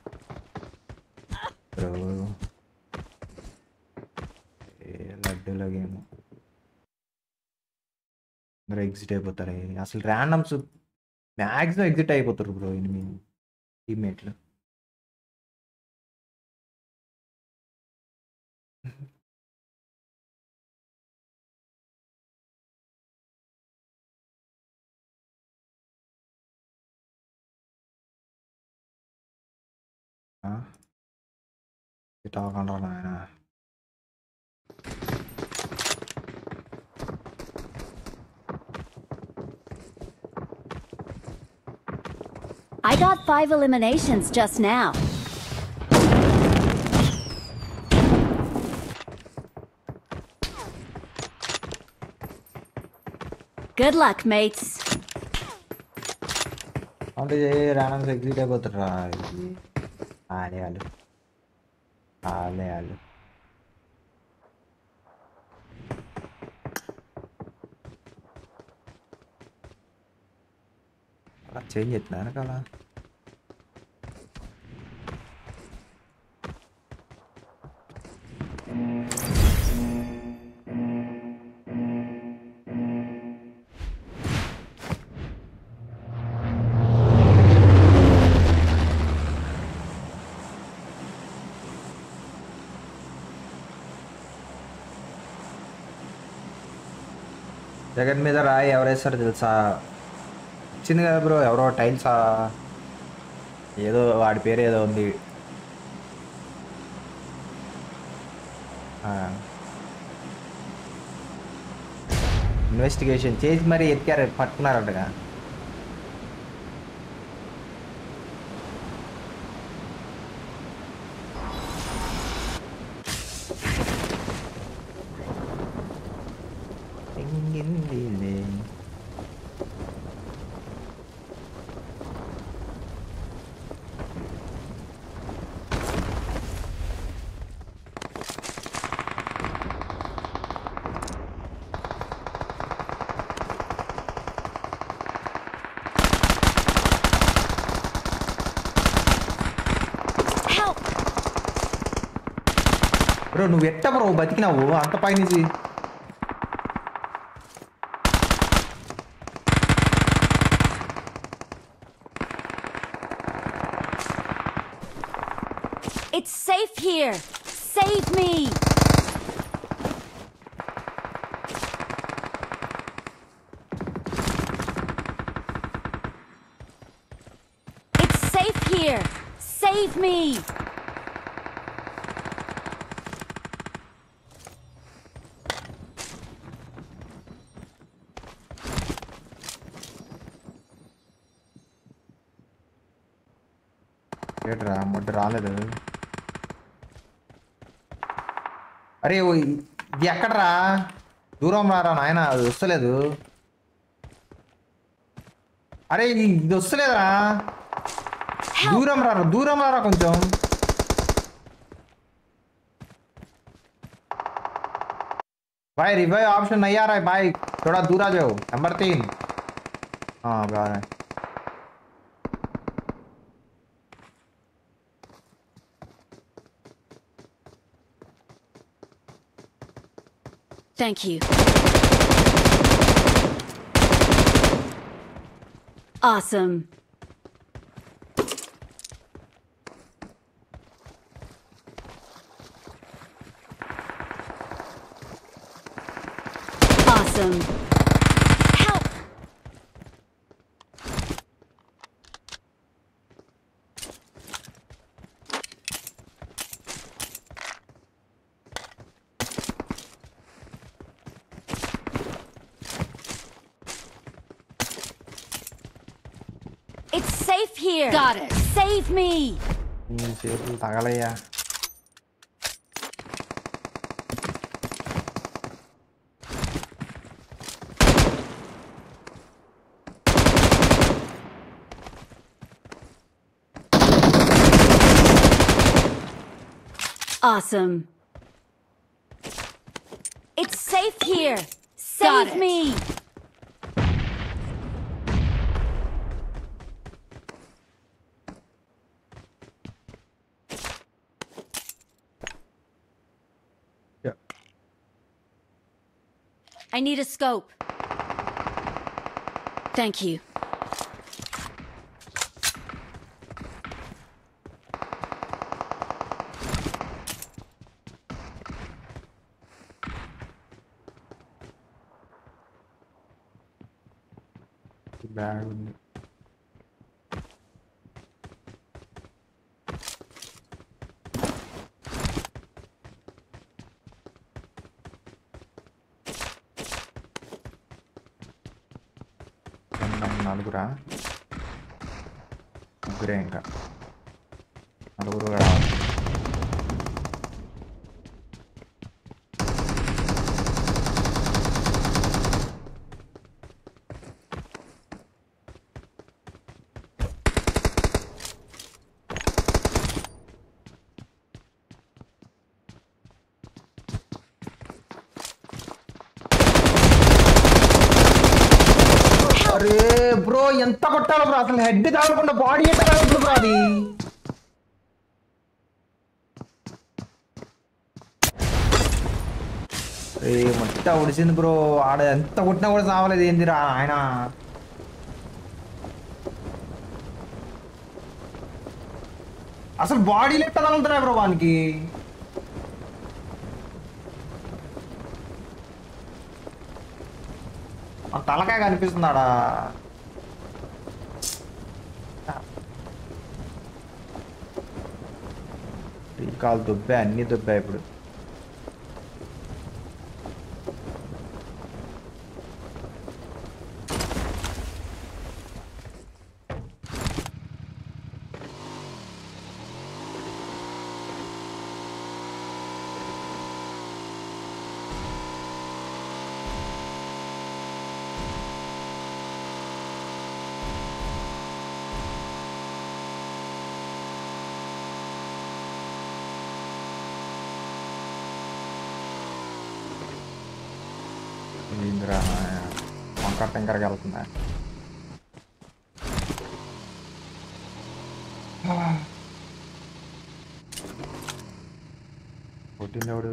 బ్రో? లడ్డూలో గేమ్ అందరూ ఎగ్జిట్ అయిపోతారు. అసలు ర్యాండమ్స్ మ్యాక్సిమం ఎగ్జిట్ అయిపోతారు బ్రో ఎనిమి టీమ్మేట్లు. తాగండ్రా నాయన. I got five eliminations just now. Good luck, mates. అంటే ర్యాండమ్స్ ఎగ్జిట్ అయిపోతారా? ఆలే వాళ్ళు ఆలే వాళ్ళు అలా చేంజ్ చేస్తున్నారు కదా. జగన్ మీద రాయి ఎవరేస్తారు తెలుసా? వచ్చింది కదా బ్రో, ఎవరో టైల్సా ఏదో వాడి పేరు ఏదో ఉంది. ఇన్వెస్టిగేషన్ చేసి మరి ఎత్తికారు, పట్టుకున్నారంటగా. బ్రో నువ్వు ఎట్ట బ్రో బతికినావు అంత పైనుంచి? It's safe here. Save me. It's safe here. Save me. ఏట్రా మొట్ట రాలేదు. అరే ఇది ఎక్కడరా? దూరం రారా నాయన, అది వస్తలేదు. అరే ఇది వస్తలేదురా, దూరం రారా, దూరం రారా కొంచెం. भाई रिवाइव ऑप्शन नहीं आ रहा है भाई, थोड़ा दूर आ जाओ. नंबर तीन. हाँ आ रहा है. Thank you. Awesome. Awesome. Help! It's safe here. Got it. Save me. ఈ చేతులు తగలయ్యా. Awesome. It's safe here. Save me. Yeah. I need a scope. Thank you. Bag ఉంది. నలుగురా ముగ్గురే ఇంకా నలుగురు రావాలి. అరే బ్రో ఎంత కొట్టాలి బ్రో, అసలు హెడ్ తగలకుండా బాడీ ఎంత తగలదు బ్రో. అది ఏ మొత్తం ఉడిసింది బ్రో. ఆడ ఎంత కొట్టినా కూడా చావలేదు. ఏందిరా ఆయన. అసలు బాడీలు ఎట్ట తగులుతున్నాయి బ్రో వానికి. ఆ తలకాయ కనిపిస్తున్నాడా. కాలు దుబ్బా, అన్ని దుబ్బా ఇప్పుడు. ఇందిరా వంకర టెంకరకి వెళ్తుందా. కొట్టింది ఎవడు.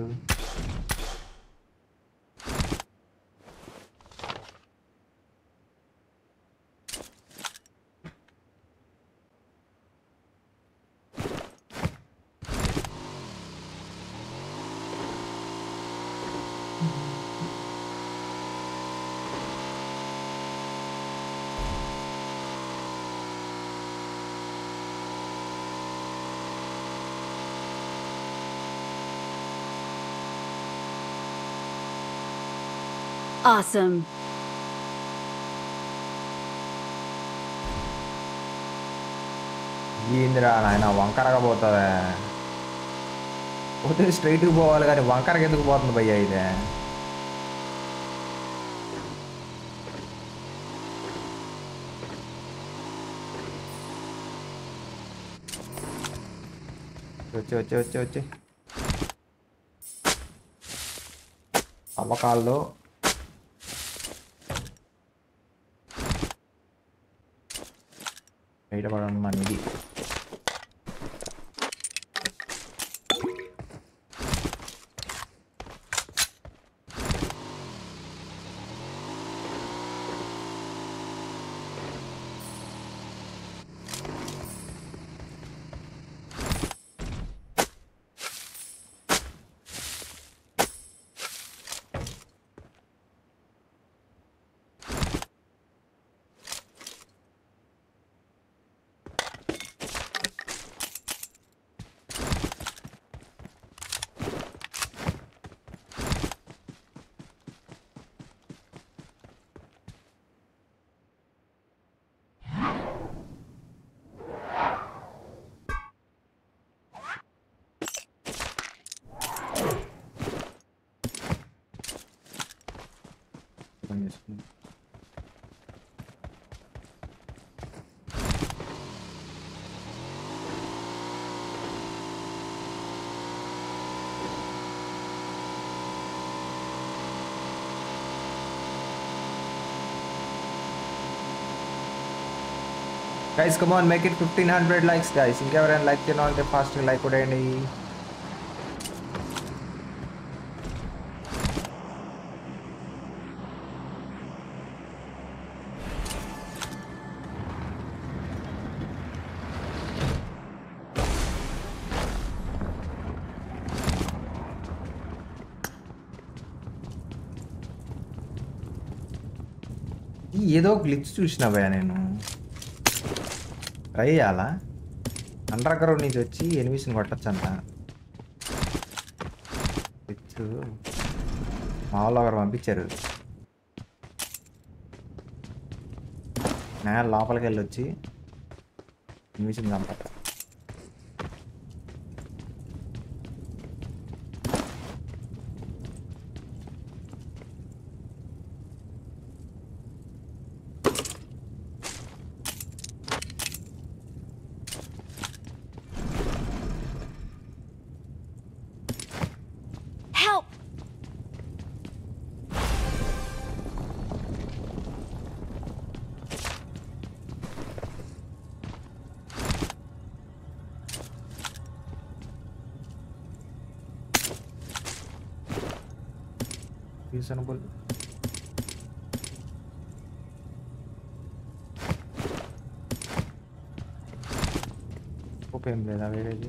Awesome. ఏందిరా నాయన వంకరగా పోతుందా. పోతే స్ట్రైట్కి పోవాలి కానీ వంకరకి ఎందుకు పోతుంది భయ్యా ఇదే. వచ్చి వచ్చి వచ్చి వచ్చి అవ్వకాల్లో బయటపడండి మన ఇది. Guys come on make it fifteen hundred likes guys. ఇంకెవరైనా లైక్ చేయడం అంటే ఫాస్ట్ లైక్ కొట్టేయండి. ఈ ఏదో గ్లిచ్ చూసిన భయ నేను ట్రై చేయాలా. అండర్ గ్రౌండ్ నుంచి వచ్చి ఎనిమిషన్ కొట్టచ్చు అంట. గ్లిచ్ మా వాళ్ళు ఒకరు పంపించారు. నేను లోపలికి వెళ్ళి వచ్చి ఎనిమిషన్ చంపట. Help! Reasonable. ఓపెన్ లేదా వేరేది.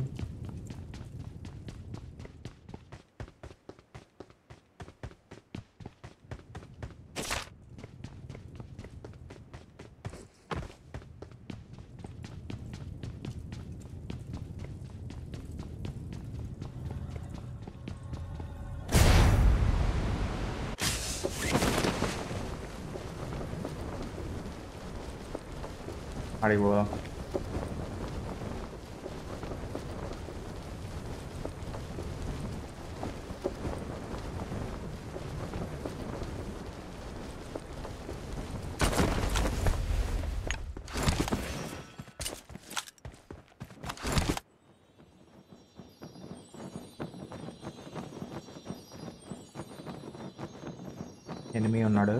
అడిగి పోదాం. ఎనిమి ఉన్నాడు.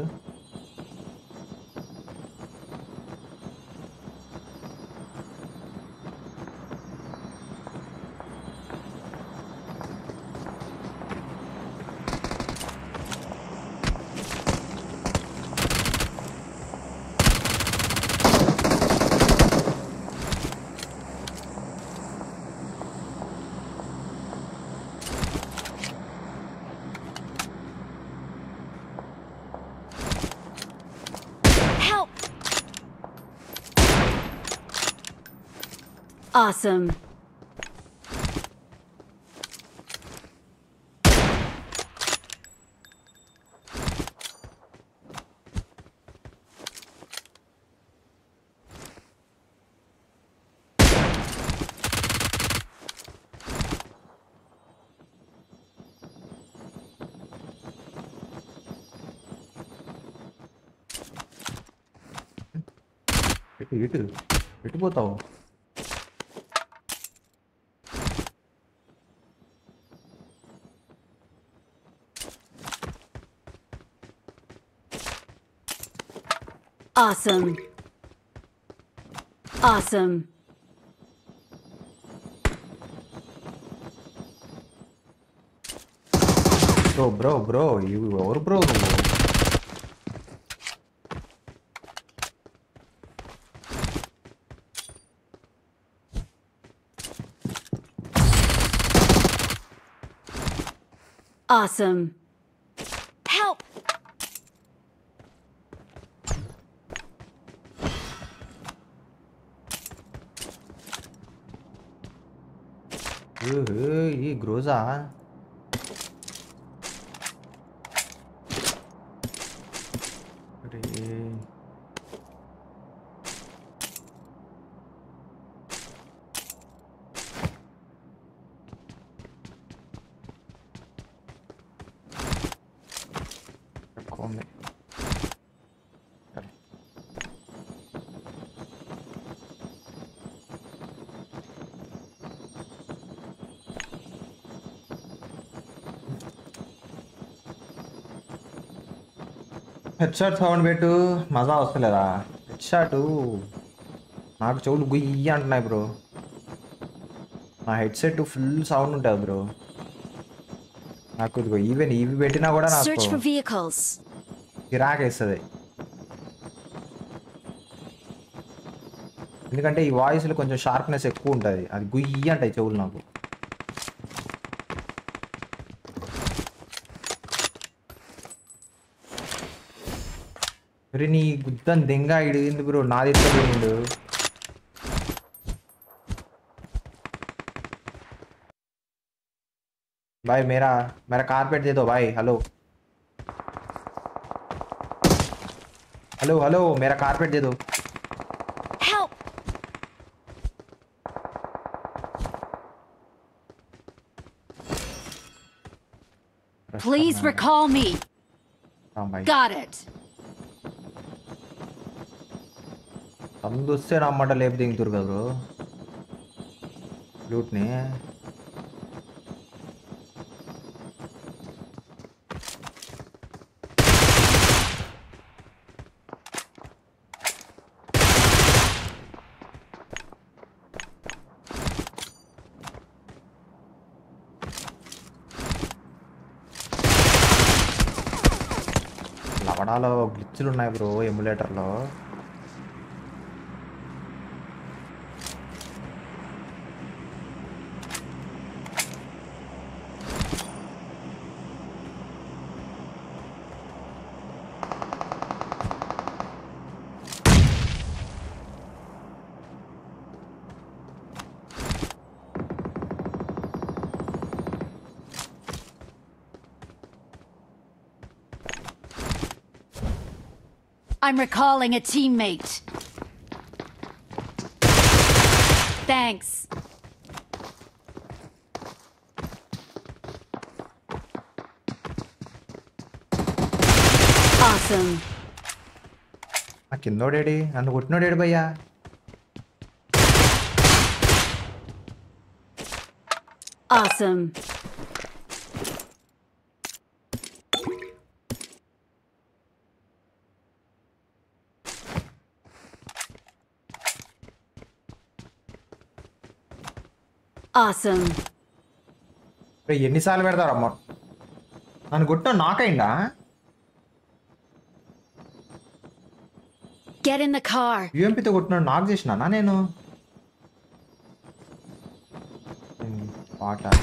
Help! Awesome. ఇటు ఇటు ఇటు పోతావు. Awesome. Awesome. Bro bro bro ఇవి ఎవరు బ్రో నువ్వు? Awesome. Help! ఏహే, ఈ గ్రోజా అరే ఎక్కువ ఉంది. సరే హెడ్ షాట్ సౌండ్ పెట్టు. మజా వస్తలేదా? హెడ్ షాట్ నాకు చెవులు గుయ్యి అంటున్నాయి బ్రో. నా హెడ్సెట్ ఫుల్ సౌండ్ ఉంటుంది బ్రో. నాకు ఇదిగో ఈవెన్ ఇవి పెట్టినా కూడా నాకు Search for vehicles. చిరాకేస్తుంది. ఎందుకంటే ఈ వాయిస్లో కొంచెం షార్ప్నెస్ ఎక్కువ ఉంటుంది. అది గుయ్యి అంటాయి చెవులు నాకు. మరి నీ గుద్దని దెంగ ఇడింది బ్రో. నాది ఎత్తుడు भाई. मेरा मेरा कारपेट दे दो भाई. हेलो हेलो हेलो मेरा कारपेट दे दो. Help! Please recall me. हाँ भाई. Got it. సందుస్తే రమ్మంట లేపు దిగుతురు కదా బ్రో లూట్ని. లవడాలో గ్లిచ్లు ఉన్నాయి బ్రో ఎమ్యులేటర్లో. I'm recalling a teammate. Thanks. Awesome. ఆ కిందోడేడి నన్ను కొట్టినోడేడు భయ్యా. Awesome. Awesome. ఎన్నిసార్లు పెడతారు అమ్మ నన్ను కొట్టిన నాకైందా. Get in the car. యూఎంపీతో కొట్టినాడు నాకు చేసినానా నేను పాట.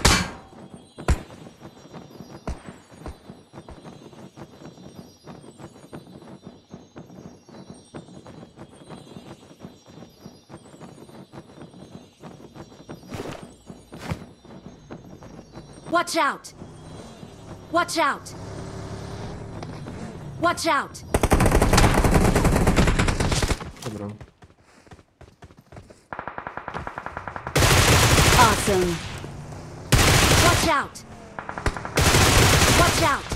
Watch out! Watch out! Watch out! bro. Awesome. Watch out! Watch out!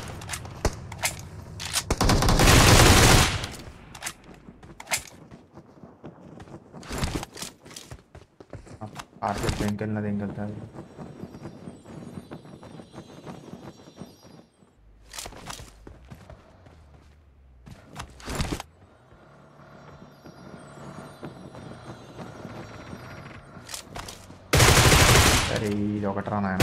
Carpet వెంకెళ్ళినది ఏం వెళ్తాది. సరే ఇది ఒకటి రా నాయన.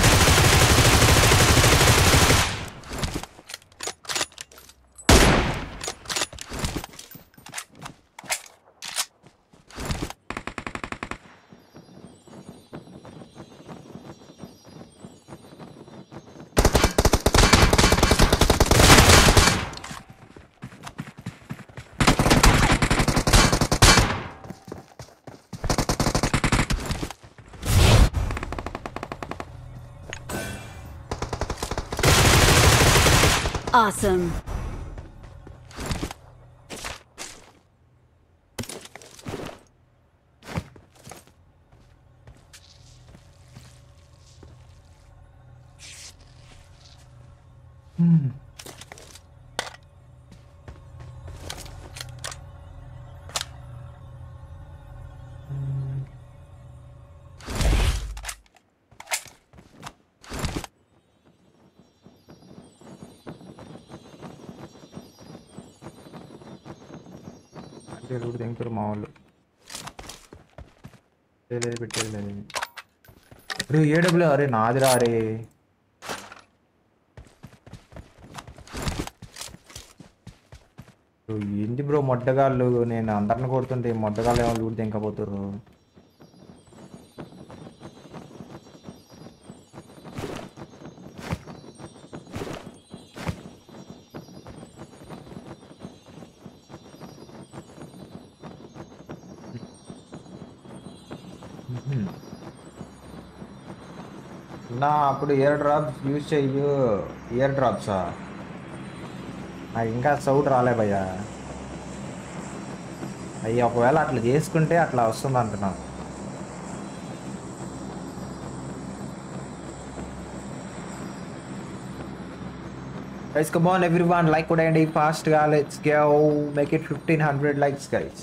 Awesome. Hmm. రూట్ దింపుతారు మా వాళ్ళు. లేదు పెట్టేది లేదు. అరే ఏడబ్ల్యూ అరే నాదిరా అరే. ఏంటి బ్రో మొడ్డగాళ్ళు, నేను అందరిని కొడుతుంటే మొడ్డగాళ్ళు ఏమో లూట్ దింకపోతారు. నా అప్పుడు ఇయర్ డ్రాప్స్ యూజ్ చెయ్యు. ఇయర్ డ్రాప్సా? నాకు ఇంకా సౌండ్ రాలే భయ్యా. అయ్యి ఒకవేళ అట్లా చేసుకుంటే అట్లా వస్తుంది అంటున్నాను. Guys, come on everyone, like కొట్టండి fast గా. Let's go make it fifteen hundred likes guys.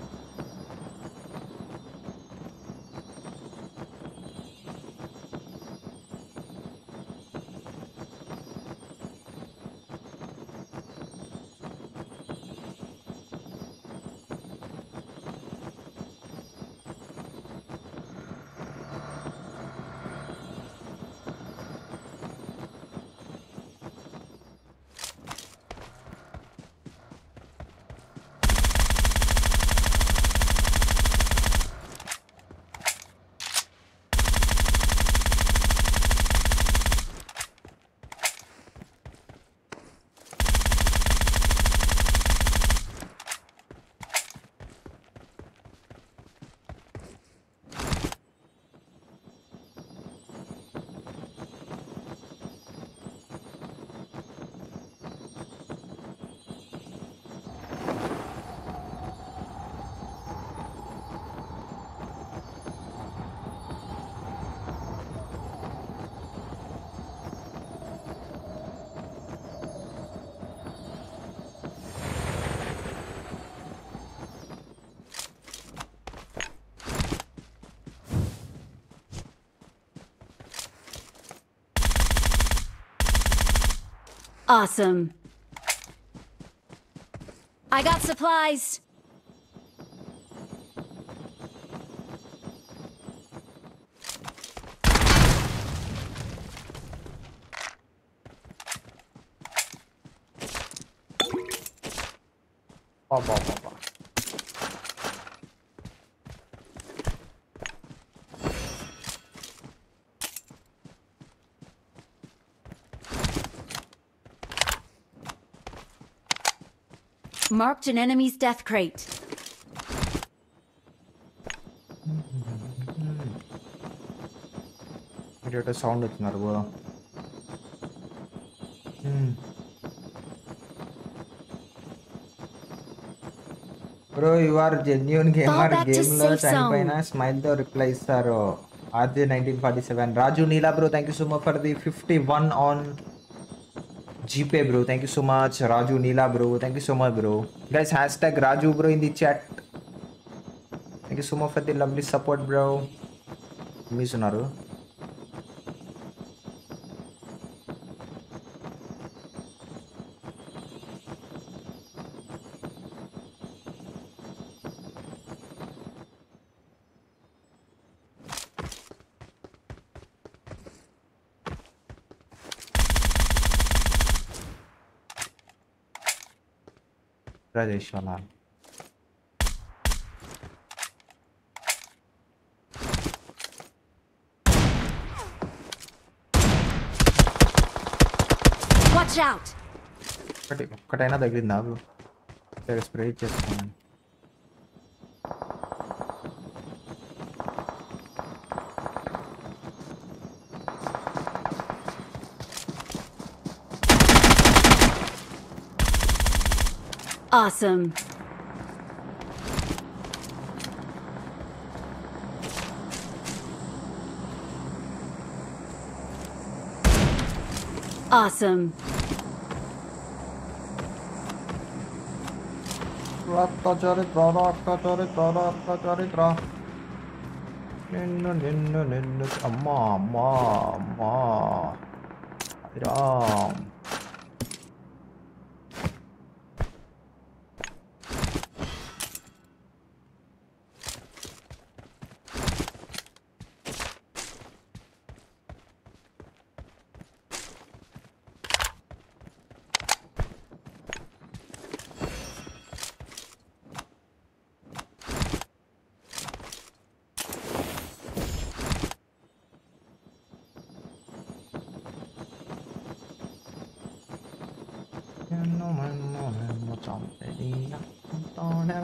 Awesome. I got supplies. అబ్బా అబ్బా. Marked an enemy's death crate. ఇటు సౌండ్ వచ్చినారు bro. Bro you are genuine gamer. Game లో చనిపోయినా smile తో reply ఇస్తారు. RJ nineteen forty seven. Raju నీలా bro thank you so much for the fifty one on GPay bro. Thank you so much. Raju Neela bro, thank you so much bro. Guys, hashtag Raju bro in the chat. Thank you so much for the lovely support bro. మీ సున్నారు రాజేష్ వాళ్ళ. Watch out. ఒకటి ఒక్కటైనా తగిలిందా బ్రో? Spray చేస్తున్నాను. Awesome. Awesome. రక్త చరిత్ర రక్త చరిత్ర రక్త చరిత్ర నిన్ను నిన్ను నిన్ను అమ్మా అమ్మా అమ్మా రామ్.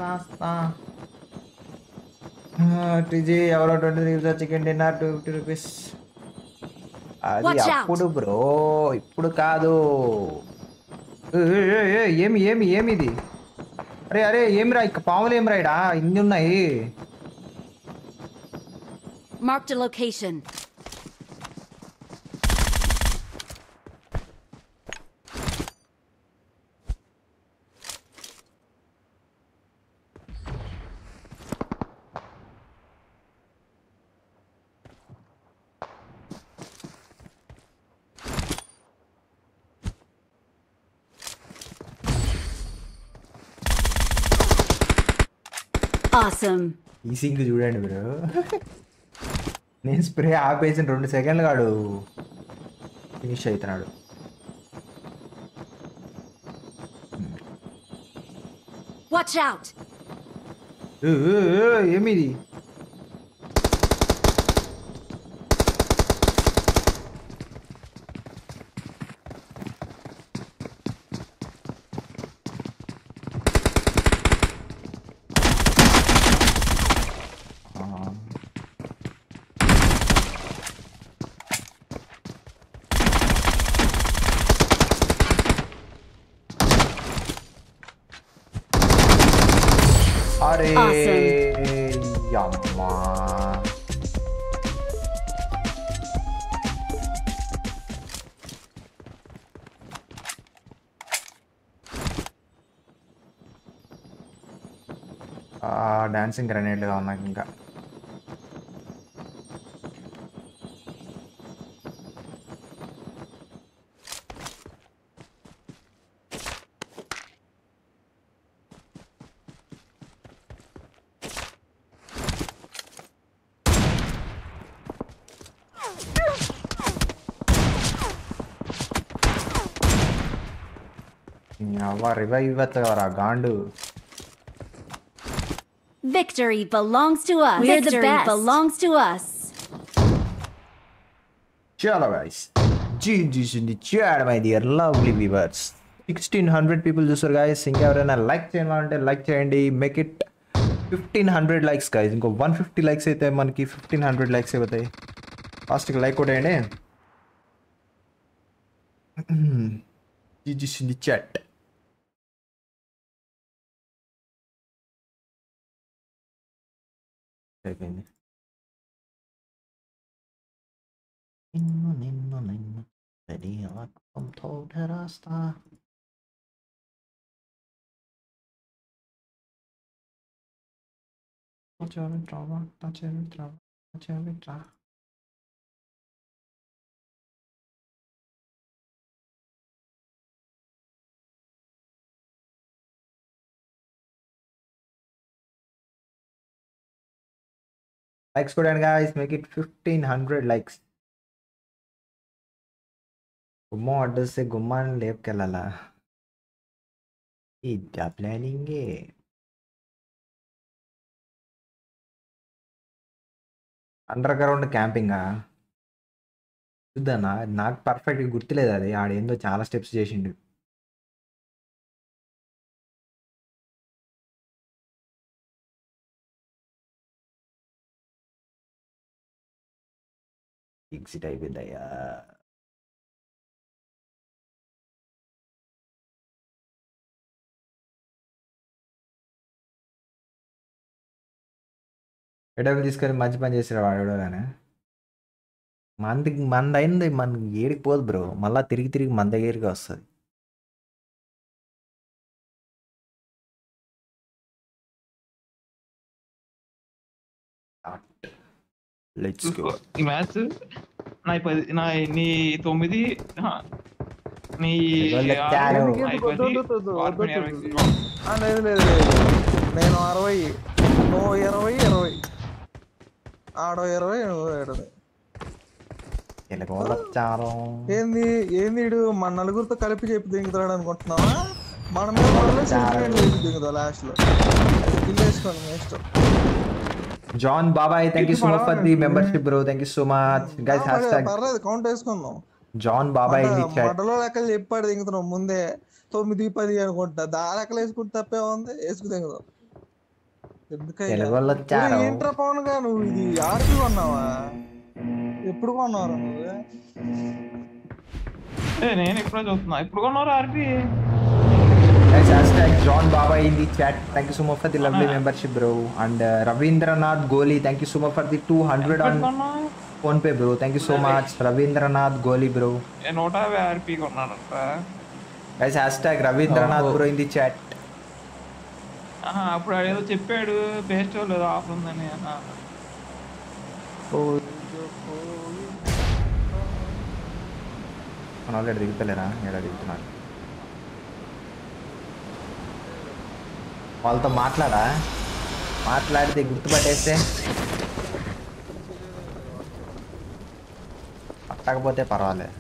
రాస్తా. టీజీ ఎవరో twenty three chicken dinner two fifty rupees. అది Watch out. అప్పుడు బ్రో, ఇప్పుడు కాదు. ఏ, ఏ, ఏ, ఏమి ఏమి ఏమి ఇది? అరే అరే ఏమి రా, ఇక పాములు ఏమి రాయిడా ఇన్ని ఉన్నాయి. Marked a location. Awesome. ఈ సింక్ చూడండి బ్రో. నేను స్ప్రే ఆపేసిన రెండు సెకండ్లు కాడు ఫినిష్ అవుతున్నాడు. Watch out. ఏ, ఏ, ఏ, ఏమిది? అరే అమ్మా, డాన్సింగ్ గ్రెనేడ్లుగా ఉన్నాయి ఇంకా. అవ్వ రివైవ్ ఇవ్వచ్చు కదరా గాండు. Victory belongs to us. We're the best. belongs to us. Chalo guys, G G's in the chat my dear lovely viewers. sixteen hundred people చూసారు guys. ఇంకా ఎవరైనా లైక్ చేయాలంటే లైక్ చేయండి. Make it fifteen hundred likes guys. ఇంకో one fifty likes అయితే మనకి fifteen hundred likes అయిపోతాయి. ఫాస్ట్గా లైక్ కొట్టేయండి. G G's in the chat. అయిపోయింది. నిన్ను నిన్ను నిన్ను అది అకంతో రాస్తా. లైక్స్ కొట్టండి guys, make it fifteen hundred likes. గుమ్మం అడ్డొస్తే గుమ్మాన్ని లేపుకెళ్ళాలా? ఇదా ప్లానింగే. Under ground క్యాంపింగా చూద్దానా? నాకు పర్ఫెక్ట్గా గుర్తులేదు అది. ఆడేందో చాలా స్టెప్స్ చేసిండు. ఎగ్జిట్ అయిపోయిందయ్యా. ఎడలు తీసుకొని మంచి పని చేసాడు వాడు కానీ మంది మంది అయింది. మన ఏడికి పోదు బ్రో, మళ్ళీ తిరిగి తిరిగి మన దగ్గరికి వస్తుంది. Let's go. ఈ మ్యాచ్ నా పది నా నీ తొమ్మిది నీ లేదు లేదు నేను అరవై నువ్వు ఇరవై ఇరవై ఆడో ఇరవై నువ్వు ఏడవై. ఏంది ఏంది మన నలుగురితో కలిపి చెప్పి దిగుతాడు అనుకుంటున్నావా? మన మీద దిగుతా లాస్ట్ లో కిల్ వేసుకోండి మీ ఇష్టం. జాన్ బాబాయ్ thank you so much for the membership bro. Thank you so much guys. Hashtag పర్లేదు కౌంట్ వేసుకుందాం. జాన్ బాబాయ్ ఇన్ ది చాట్. మడలో లెక్కలు చెప్పాడు దిగుతున్నాం ముందే తొమ్మిది పది అనుకుంటా. దా లెక్కలు వేసుకుంటే తప్పే ఉంది, వేసుకు దిగుదాం. ఎందుకయ్యా తెలుగు వాళ్ళు ఒరేయ్, వచ్చారు. ఏంట్రా పవన్ గా నువ్వు ఇది ఆర్పి కొన్నావా? ఎప్పుడు కొన్నావురా నువ్వు? ఏ, నేను ఇప్పుడే చూస్తున్నా. ఇప్పుడు కొన్నారు ఆర్పి. Guys, hashtag John Baba in the chat. Thank you so much for the lovely membership, bro. And uh, Ravindranath Goli, thank you so much for the two hundred on phone pay, bro. Thank you so much, Ravindranath Goli, bro. నేను నూట యాభై ఆర్పి కొన్నానంట. Guys, hashtag Ravindranath bro in the chat. ఆహా, అప్పుడు ఏదో చెప్పాడు best లేదు offer ఉందని. మన వాళ్ళు దిగుతలేరా? ఏడా దిగుతున్నారు? వాళ్ళతో మాట్లాడా? మాట్లాడితే గుర్తుపట్టేస్తే పట్టకపోతే పర్వాలేదు.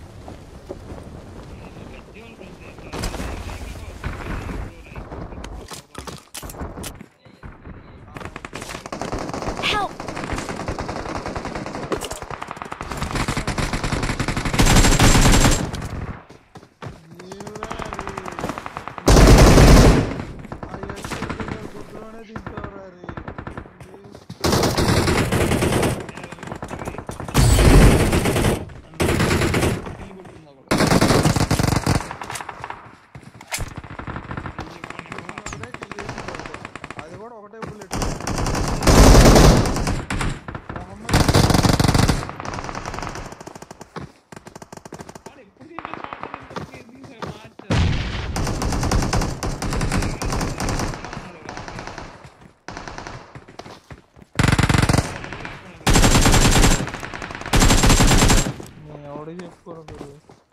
Help! అది కూడా ఒకటే బుల్లెట్. నేను ఎవడో చెప్పుకోను గురు.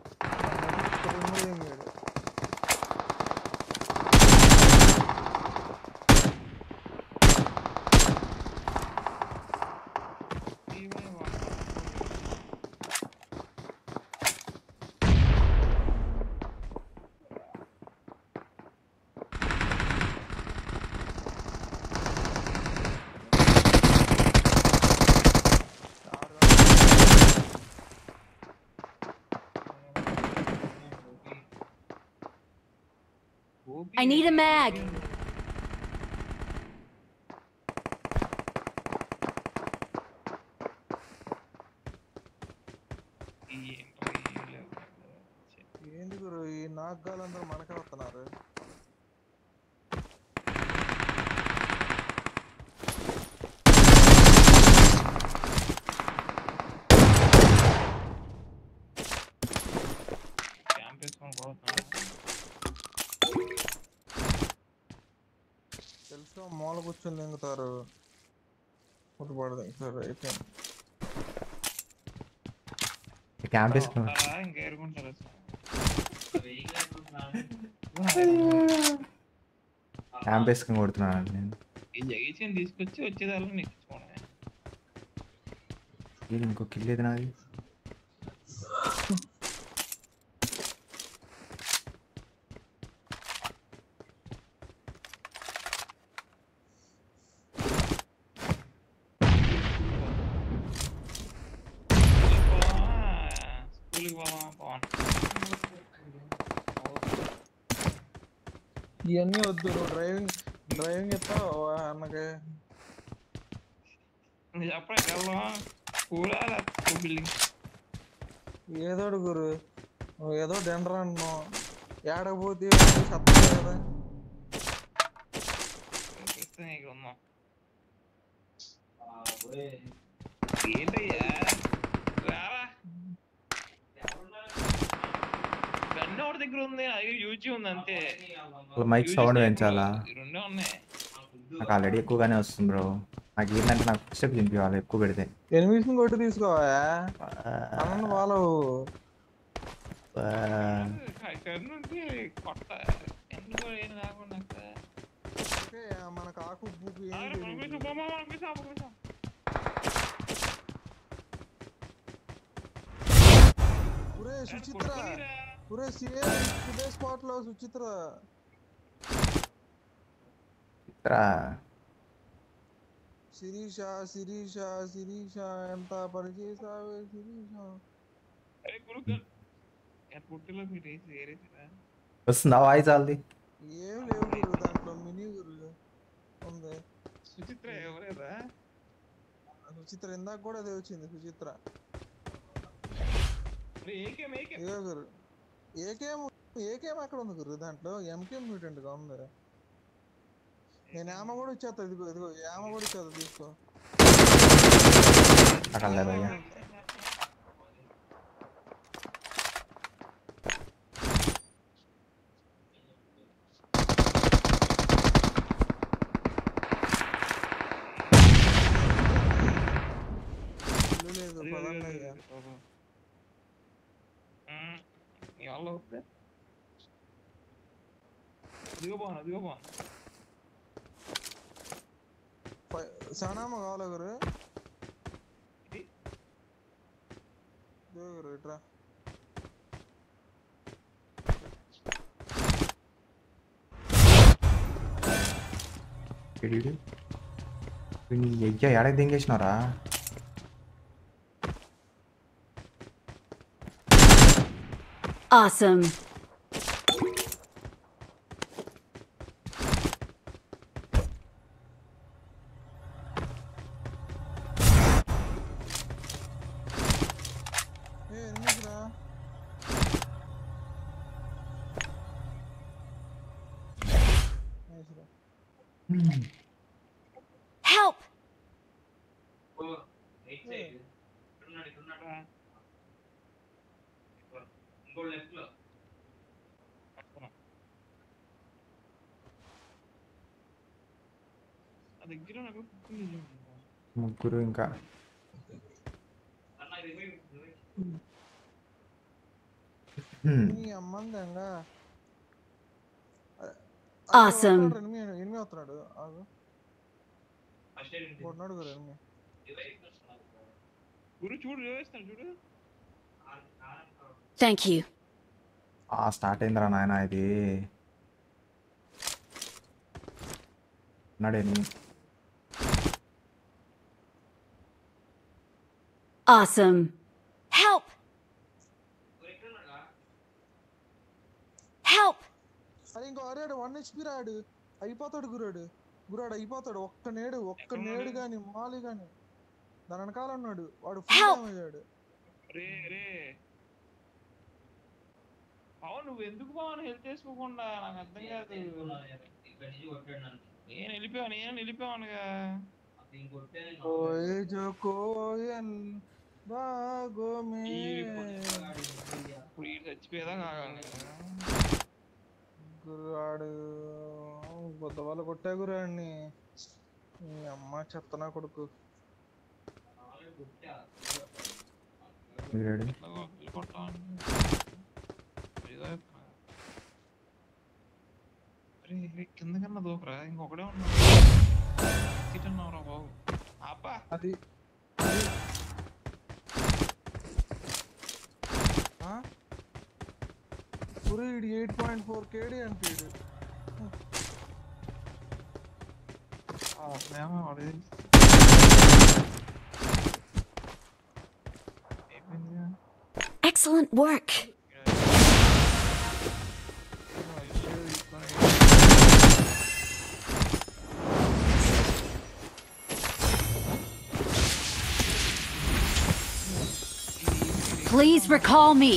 I need a mag. ఏంది గురు ఈ నాగాలందరూ మనకే వస్తున్నారు. తెలుసు మూల కూర్చొని దింగుతారు. పుట్టుబడి దింగుతారు. అయిపోయింది. క్యాంప్ వేసుకున్నా ఇంకేరుకుంటారు. క్యాంప్ వేసుకుని కొడుతున్నాను నేను. ఈ జగీషన్ తీసుకొచ్చి వచ్చేదాన్ని నెక్కించుకోండి. ఇంకో కిల్ ఏది నాది? ఇవన్నీ వద్దు. నువ్వు డ్రైవింగ్ డ్రైవింగ్ చెప్తావు అన్నకి. ఏదో గురు నువ్వు ఏదో డెండర్ అన్నావు. ఏడకపోతే చెప్తావు కదా. ఏంటయ్యా గన్ను ఒకటి దగ్గర ఉంది, అది యూజీ ఉంది అంతే. మైక్ సౌండ్ పెంచాలా? రెండే ఉన్నాయి. నాకు ఆల్రెడీ ఎక్కువగానే వస్తుంది బ్రో. నాకు ఏంటంటే నాకు స్టెప్ చింపివాలి ఎక్కువ పెడితే. ఎనిమిది కొట్టి తీసుకోవా అన్న వాళ్ళు. మనకు ఆకు బుక్ సుచిత్ర పురే ఇదే స్పాట్ లో సుచిత్ర శిరీష శిరీష శిరీష ఎంత పరిచేసావే శిరీష. వస్తుందా వాయిస్ ఆల్ది? ఏం లేవు గురు దాంట్లో మినీ గురు ఉంది. సుచిత్ర ఎవరేదా సుచిత్ర ఇందాక కూడా అదే వచ్చింది సుచిత్ర ఏకేం ఏకేం ఇదిగో గురు ఏకేం ఏకేం అక్కడ ఉంది గురు దాంట్లో ఎంకేం మ్యూటెంట్ గా ఉంది నేను యామ కూడా ఇచ్చేస్తా ఇదిగో ఇదిగో యామ కూడా ఇచ్చేస్తా తీసుకో అక్కడ లేదు భయ్యా లేదు పదండి అయ్యా నీ వల్ల వస్తే దిగబోను దిగబోను సనామ కావాలా గురు గురు ఇట్రా అయ్యా ఎడకి దింగేసినారా Awesome. ఏ ఎనిమిదిరా నైస్రా Help! దగ్గర ముగ్గురు ఇంకా నీ అమ్మందంగా Awesome. ఎనిమిది ఎనిమిది వస్తున్నాడు ఆగు కొట్టినాడు గురు ఎనిమిది గురు చూడు వేస్తాను చూడు Thank you. ఆ స్టార్ట్ అయిందిరా నాయన ఇది నడేని Awesome. Help! Help! అది ఇంకో అరేడు వన్ హెచ్పి రాడు అయిపోతాడు గురాడు గురాడు అయిపోతాడు ఒక్క నేడు ఒక్క నేడు గాని మాలి గాని దాని వెనకాల ఉన్నాడు వాడు ఫుల్ Help! డ్యామేజ్ అయ్యాడు రే రే అవును నువ్వు ఎందుకు బావని హెల్ప్ చేసుకోకుండా నాకు అర్థం కాదు నేను వెళ్ళిపోయాను నేను వెళ్ళిపోయానుగా ఓయ్ జో కోయల్ బాగో మే ఇప్పుడు ఈ చచ్చిపోయేదా కాగాలి గురాడు కొత్త వాళ్ళు కొట్టా గురాడిని నీ అమ్మ చెత్తనా కొడుకు రెడీ కింద కన్నా దూకరా ఇంకొకడే ఉన్నావు తిట్టున్నావురా బాబు అబ్బా అది పురీడు ఎయిట్ పాయింట్ ఫోర్ కేడీ అంటే Excellent work. Please recall me.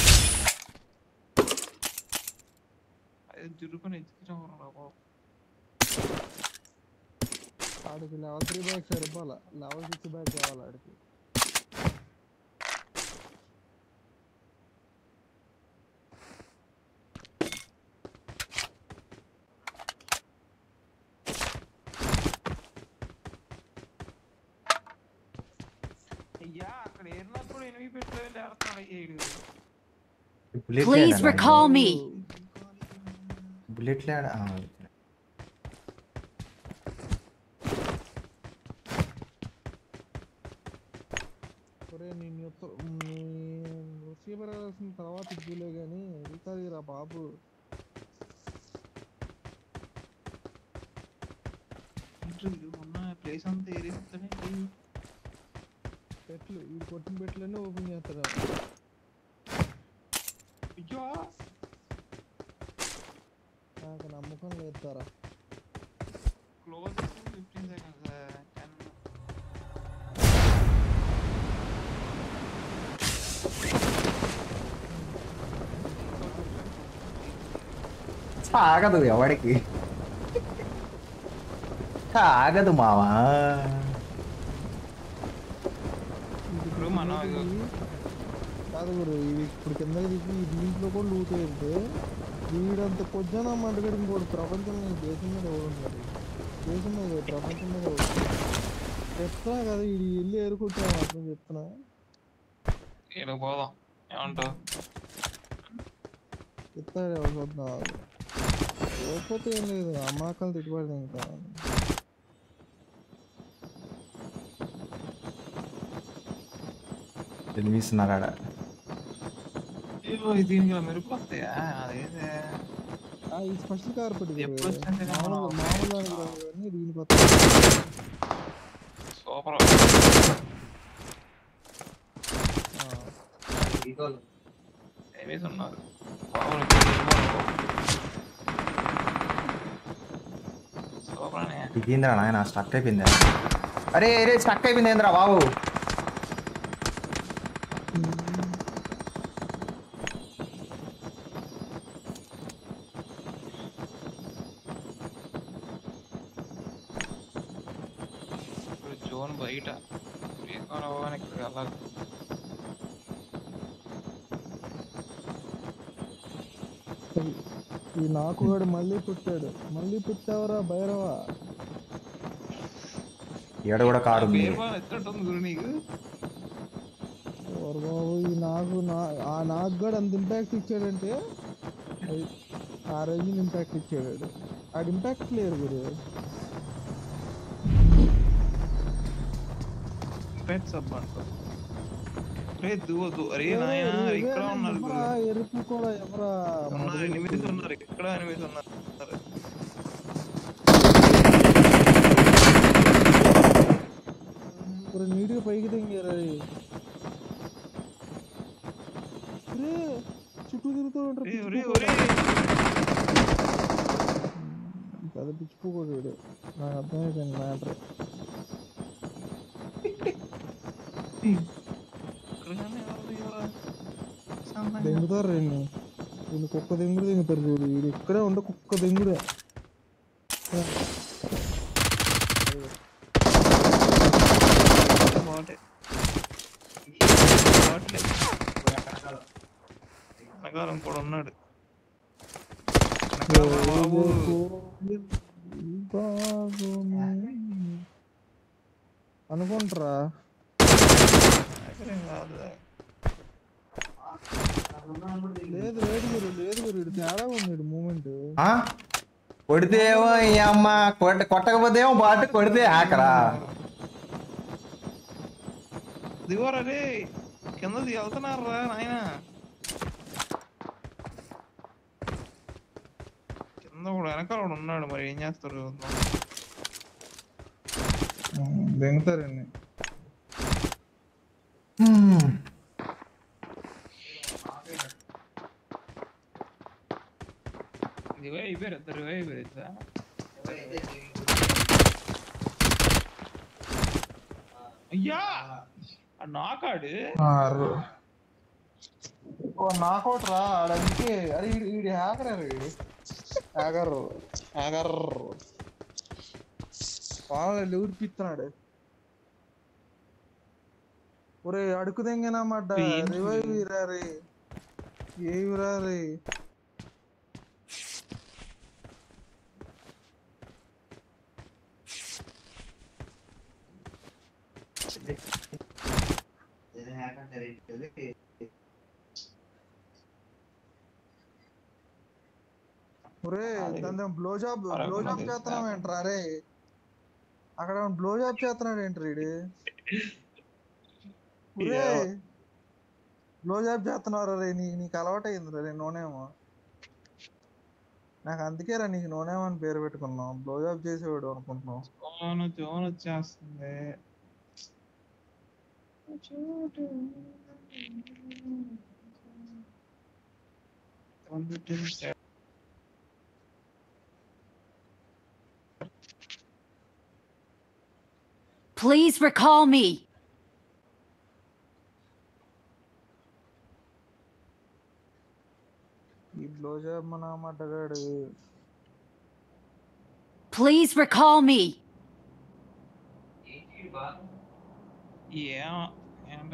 ఆడికి లెవెల్ త్రీ బ్యాగ్ సరిపోవాలా లెవెల్ సిక్స్ బ్యాగ్ కావాలి ఆడికి అయ్యా అక్కడ ఏరినప్పుడు ఎనిమిది పెట్టలేదు ఆడుతున్నాడు అయ్యాడు Please recall me. బుల్లెట్ లేడ ఒరే నేను రిసీవర్ రాసిన తర్వాత ఇద్దులే కానీ రీఛార్జ్ రా బాబు ఉన్న ప్లేస్ అంతా ఏరేస్తానే పెట్లు ఈ కొట్టిన పెట్లన్నీ ఓపెన్ చేస్తారా అయ్యో నాకు నమ్మకం లేస్తారా క్లోజ్ ఫిఫ్టీన్ సెకండ్స్ టెన్. ఆగదు ఎవడికి ఆగదు మావా. ఇప్పుడు మనం కాదు గురు, ఇది ఇప్పుడు కిందకి దిగి ఈ దీంట్లో కూడా లూట్ అయితే వీడంత పొద్దున మంటగడి ఇంకోటి ప్రపంచంలో ఈ దేశం మీద ఎవడున్నాడు? దేశం మీద కాదు, ప్రపంచం మీద ఎవడు? చెప్తున్నా కదా, ఇది వెళ్ళి ఏరుకుంటా మాత్రం చెప్తున్నా. ఏదో పోదాం ఏమంటావు? చెప్తాడు ఎవరు చూద్దాం. లేకపోతే ఏం లేదు, అమ్మాకలు తిట్టుబడి ఇంకా. తెలివిస్తున్నారు ఆడ. దీనికి మెరుపు వస్తాయా? అదేదే ఆ, ఈ స్పెషల్ కార్పెట్ ఎప్పుడు వచ్చింది కదా మనం? మామూలు కానీ దీనికి సూపర్. ఏమేసి ఉన్నారు సూపర్ అనే. ఇదేంద్రా నాయన స్టక్ అయిపోయింది. అరే అరే స్టక్ అయిపోయింది ఏంద్రా బాబు. జోన్ బయట రీకాల్ అవ్వగానే ఇక్కడికి వెళ్ళాలి. ఈ నాకు వాడు మళ్ళీ పుట్టాడు. మళ్ళీ పుట్టావరా భైరవా? ఈడ కూడా కారు ఉంది. ఎత్తుంటుంది గురు నీకు. ఓరు బాబు, ఈ నాకు నా ఆ నాకు కూడా అంత ఇంపాక్ట్ ఇచ్చాడంటే అది ఆ రేంజ్ ఇంపాక్ట్ ఇచ్చాడు. ఆడు ఇంపాక్ట్ లేరు గురు. సబ్ అంటూ రే దువ్వ దు అరే నాయనా ఇక్కడ ఉన్నారు గురు. ఎరుపు కూడా ఎవరా ఉన్నారు, ఎనిమిది ఉన్నారు ఇక్కడ, ఎనిమిది ఉన్నారు. నీట్గా పైకి దింగారు. చుట్టూ తిరుగుతూ ఉంటారు. పెద్ద పిచ్చిపోకూడదు. నాకు అర్థమైపోయింది మ్యాటర్. దెంగుతారు రండి, వీళ్ళు కుక్క దెంగుడు దింగుతారు చూడు. వీడు ఇక్కడే ఉండే కుక్క దెంగుడే. వెనకాలం కూడా ఉన్నాడు అనుకుంటారా? లేదు లేదు గురు, లేదు గురు, ఇటు తేడా ఉంది మూమెంట్. కొడితే ఏమో ఈ అమ్మ కొట్ట కొట్టకపోతే ఏమో బాటు కొడితే ఆకరా. దిగోరా రే, కింద వెళ్తున్నారా నాయన. కింద కూడా వెనకాల ఉన్నాడు, మరి ఏం చేస్తారు? దెంగుతారండి. రివైవ్ అయిపోయారు ఇద్దరు, రివైవ్ అయిపోయారు ఇద్దరు. అయ్యా నాకాడు నాకౌట్ రా ఆడందుకే. అరే వీడి హ్యాకర్, వీడి హ్యాకర్ హ్యాకర్ వాళ్ళు ఊరిపిస్తున్నాడు. ఒరే అడుగు దెంగనమాట, రివైవ్ రే ఏవిరా రే. ఒరే దాని బ్లో జాబ్ బ్లో జాబ్ చేస్తున్నావు ఏంట్రా? రే అక్కడ బ్లో జాబ్ చేస్తున్నాడు ఏంటి రీడు? ఒరే బ్లో జాబ్ చేస్తున్నారా రే? నీ నీకు అలవాటు అయింది రే నోనేమో. నాకు అందుకే రా నీకు నోనేమో అని పేరు పెట్టుకున్నావు. బ్లో జాబ్ చేసేవాడు అనుకుంటున్నావు. జోన్ జోన్ వచ్చేస్తుంది. Please recall me. ఈ బ్లో జాబ్ మన మట్టగాడు. Please recall me. Yeah, and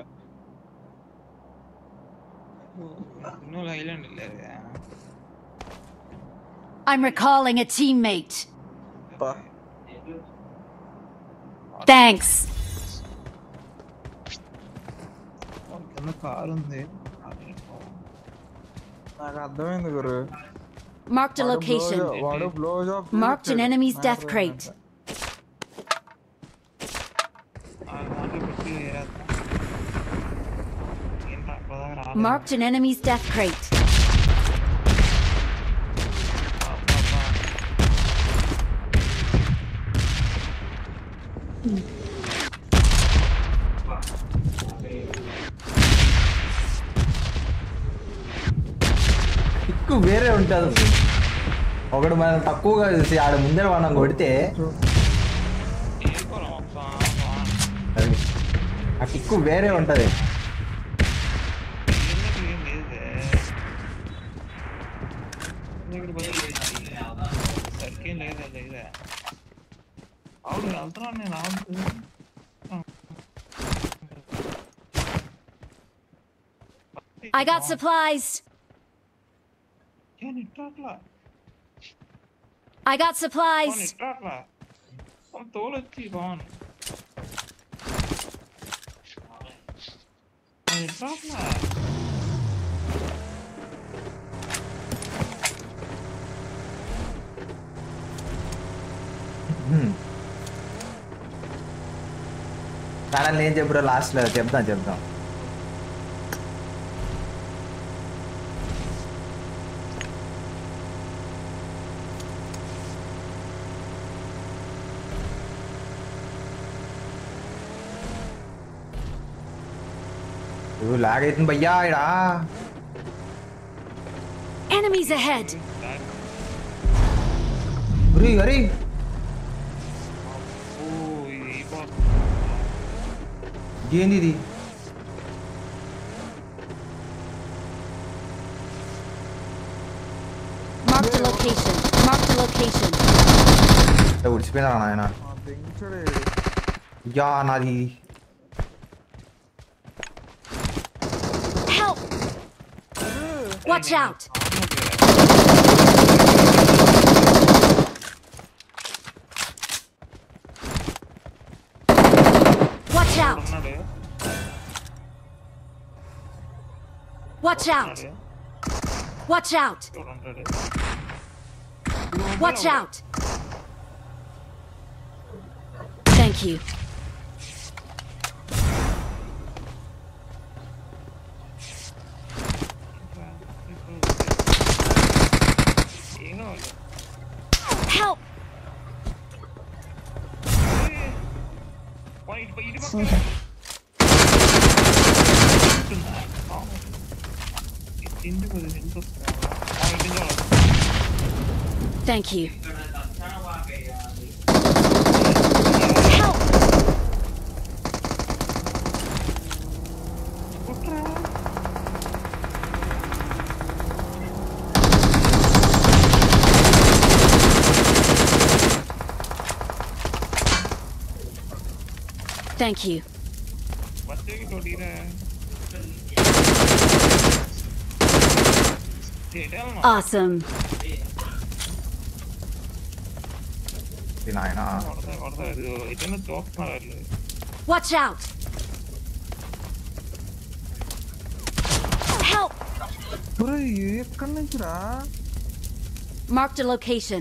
no island. I'm recalling a teammate. పా Thanks. కింద కారు ఉంది. నాకు అర్థమైంది గురు. Marked a location. వాడు blow job Marked an enemy's death crate. Marked an enemy's death crate. ఎక్కువ వేరే ఉంటుంది. ఒకడు మనం తక్కువగా చూసి ఆడ ముందర మనం కొడితే అది ఆ కిక్కు వేరే ఉంటుంది. సరికేం లేదా లేదా అవును వెళ్తున్నాను నేను. I got supplies. I got supplies. తోలొచ్చి బాగుంది. ఛానల్ ఏం చెప్పు లాస్ట్లో చెప్దాం చెప్దాం లాగ్ అవుతుంది భయ్యా ఇడా. Enemies ahead. హరి హరి ఏంది ఇది? Marked a location. Marked a location. ఉడిచిపోయినా నాయన. యా నాది. Help! Watch out! Watch out! Watch out! Watch out! Watch out! Thank you. Help! Thank you. Help! Thank you. Awesome. నాయన Watch out! Help! ఎక్కడి నుంచి రా? Marked a location.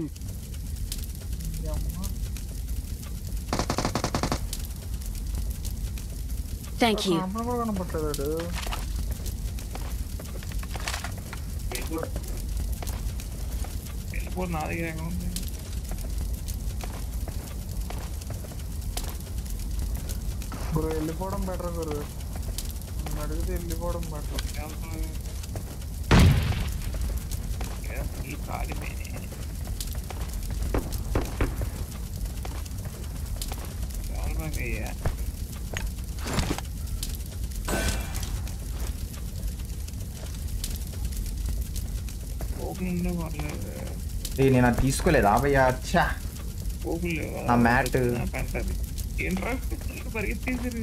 Thank you. కనపట్టలేడు. నా దగ్గర ఉంది. గురు వెళ్ళిపోవడం బెటర్ గురు. అడిగితే వెళ్ళిపోవడం బెటర్. ఈ ఖాళీ చాలా బ్యాక్ అయ్యా పోకుండా పర్లేదు రే నేను అది తీసుకోలేదు ఆపయ్యా అచ్చా పోకులే నా మ్యాట్ అంటది ఏంట్రా పరిగెత్తేసారు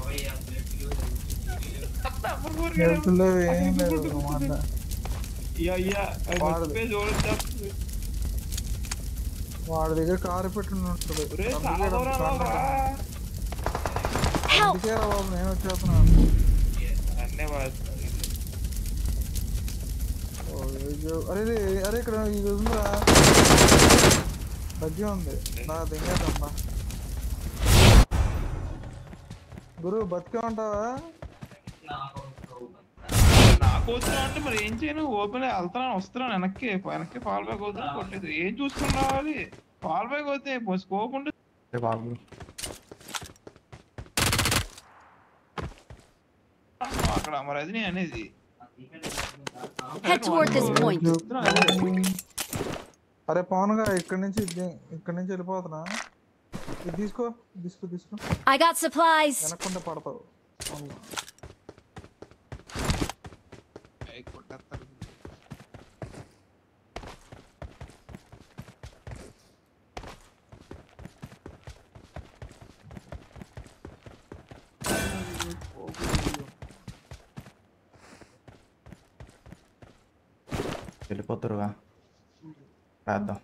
వెళ్తులేదు ఏం లేదు మాట వాడి దగ్గర కారు పెట్టుకుని ఉంటుంది అందుకే రా బాబు నేను వచ్చేస్తున్నాను అరే అరే ఇక్కడ ఇది ఉందిరా బజ్జీ ఉంది నా దిగేదమ్మా గురు బతికే ఉంటావా నాకు వచ్చినా అంటే మరి ఏం చేయను ఓపెన్ వెళ్తున్నాను వస్తున్నాను వెనక్కి వెనక్కి ఫాల్ బ్యాక్ అవుతున్నా కొట్టేది ఏం చూసుకుని రావాలి ఫాల్ బ్యాక్ అవుతాయి స్కోప్ ఉంటుంది బాబు అక్కడ మరి అది నేను అనేది Head toward this point. అరే పవన్గా ఇక్కడి నుంచి ఇక్కడి నుంచి వెళ్ళిపోతున్నా ఇది తీసుకో తీసుకో తీసుకో I got supplies. వెనక్కుండా పడతావు వెళ్ళిపోతారుగా రాద్దాం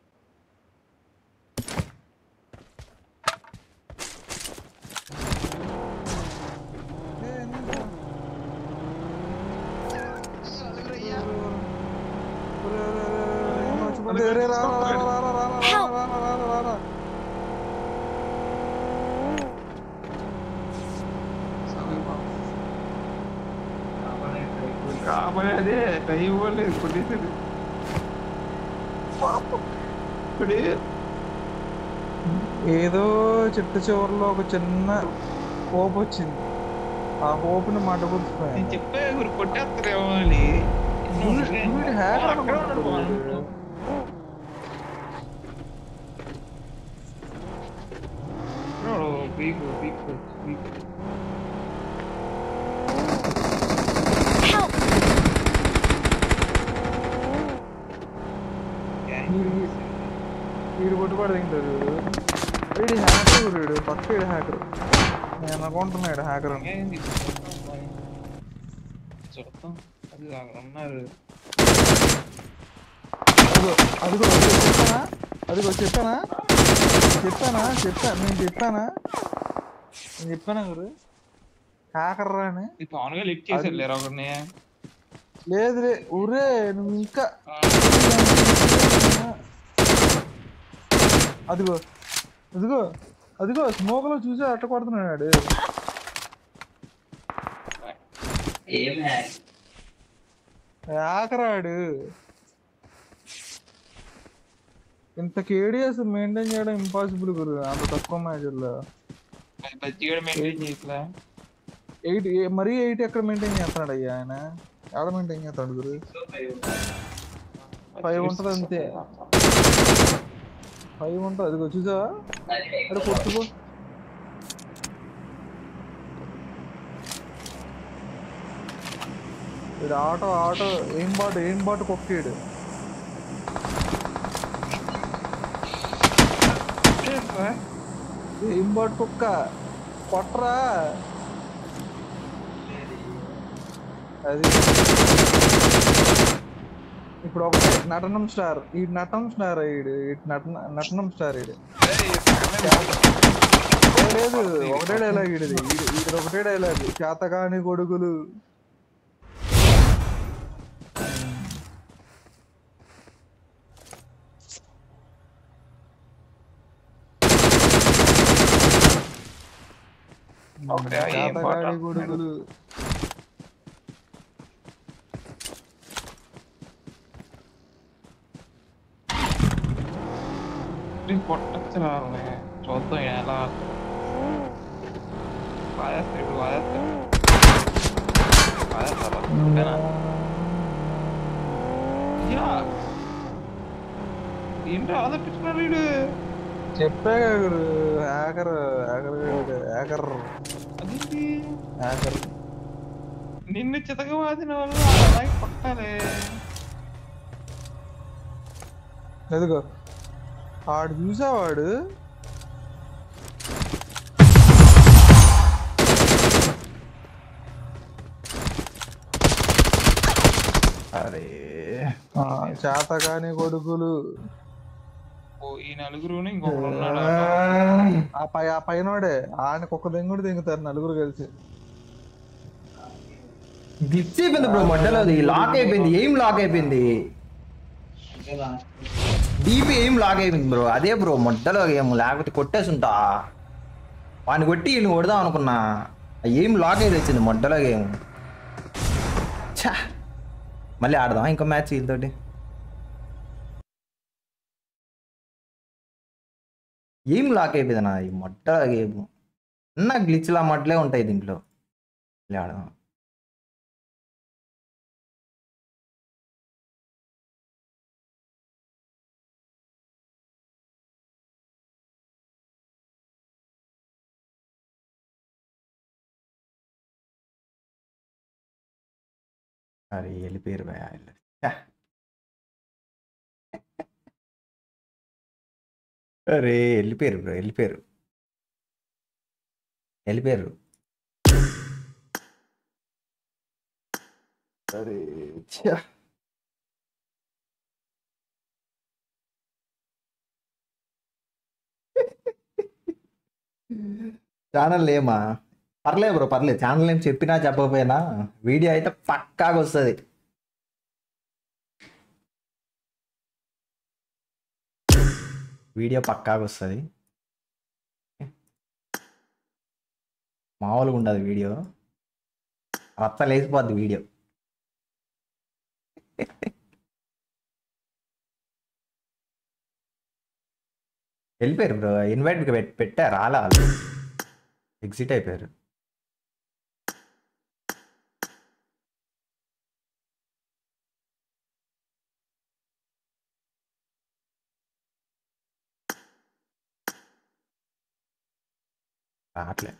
కాబోయే అదే టై ఇవ్వలేదు కొట్టేసాడు ఏదో చెట్టు చివరిలో ఒక చిన్న హోప్ వచ్చింది ఆ హోప్ ని మంట గుర్తుపోయాను చెప్పే గురి కొట్టేస్తారేమో అని వీక్ వీక్ వీక్ వీడు కొట్టుబడి తింటాడు వీడు హ్యాకర్ వీడు పక్క వీడు హ్యాకర్ నేను అనుకుంటున్నాడు హ్యాకర్ అని చూద్దాం అది ఉన్నారు అదిగో అదిగో చెప్పానా అదిగో చెప్పానా చెప్పానా చెప్పా నేను చెప్పానా నేను చెప్పానా గురు హ్యాకర్ రా అని పవన్ గా లిఫ్ట్ చేశారు లేరు ఒకరిని లేదు లే ఊరే నువ్వు ఇంకా అదిగో అదిగో అదిగో స్మోక్ లో చూసి అట్ట కొడుతున్నాడు ఆకరాడు ఇంత కేడిఎస్ మెయింటైన్ చేయడం ఇంపాసిబుల్ గురు అంత తక్కువ మ్యాచ్లో ఎయిట్ మరీ ఎయిట్ ఎక్కడ మెయింటైన్ చేస్తున్నాడు అయ్యా ఆయన ఎక్కడ మెయింటైన్ చేస్తాడు గురు ఫైవ్ ఉంటుంది అంతే ఫైవ్ ఉంటుంది అదిగో చూసావా అరే కొట్టుకో ఇది ఆటో ఆటో ఏం బాటు ఏం బాటు కొక్కాడు ఏం బాటు కుక్క కొట్టరా అది ఇప్పుడు ఒకటే నటనం స్టార్ ఈ నటనం స్టార్ ఈడు నటన నటనం స్టార్ ఈడు లేదు ఒకటే డైలాగ్ ఈడిది ఈడు ఒకటే డైలాగ్ చేతకాని కొడుకులు చేతకాని కొడుకులు కొట్టచ్చు చూద్దాం ఎలా బాధేస్తాడు బాధేస్తాడు బాధేస్తా ఏంటో ఆదర్పించుకున్నాడు వీడు చెప్పా గురు హ్యాకర్ హ్యాకర్ హ్యాకర్ అదేంటి హ్యాకర్ నిన్ను చితకవాదిన వాళ్ళు అలాగే కొట్టాలి. ఎదుగో ఆడు చూసావాడు అరే చేతకాని కొడుకులు. ఓ ఈ నలుగురుని ఇంకొకడు ఉన్నాడు. ఆ పై ఆ పైనోడే ఆయనకు ఒక దెంగుడు దింగుతారు నలుగురు కలిసి. గ్లిచ్ అయిపోయింది బ్రో మధ్యలో, అది లాక్ అయిపోయింది, ఏం లాక్ అయిపోయింది, డీపీ ఏం లాక్ అయిపోయింది బ్రో. అదే బ్రో మధ్యలో ఏం లేకపోతే కొట్టేసి ఉంటా, వాడిని కొట్టి నువ్వు కొడదాం అనుకున్నా, ఏం లాక్ అయితే వచ్చింది మధ్యలో గేమ్. ఛా, మళ్ళీ ఆడదాం ఇంకో మ్యాచ్ వీళ్ళతోటి. ఏం లాక్ అయిపోయింది నా ఈ మధ్యలో గేమ్, అన్న గ్లిచ్లా మట్లే ఉంటాయి దీంట్లో. మళ్ళీ ఆడదాం. అరే వెళ్ళిపోయారు భయ. అరే వెళ్ళిపోయారు బ్రో, వెళ్ళిపోయారు వెళ్ళిపోయారు అరే ఛా. ఛానల్ ఏమా పర్లేదు బ్రో, పర్లేదు. ఛానల్ ఏం చెప్పినా చెప్పకపోయినా వీడియో అయితే పక్కాగా వస్తుంది. వీడియో పక్కాగా వస్తుంది, మామూలుగా ఉండదు వీడియో, రచ్చ లేచిపోద్ది వీడియో. వెళ్ళిపోయారు బ్రో, ఇన్వైట్ పెట్ పెట్టారు రాలా, ఎగ్జిట్ అయిపోయారు. రావట్లే.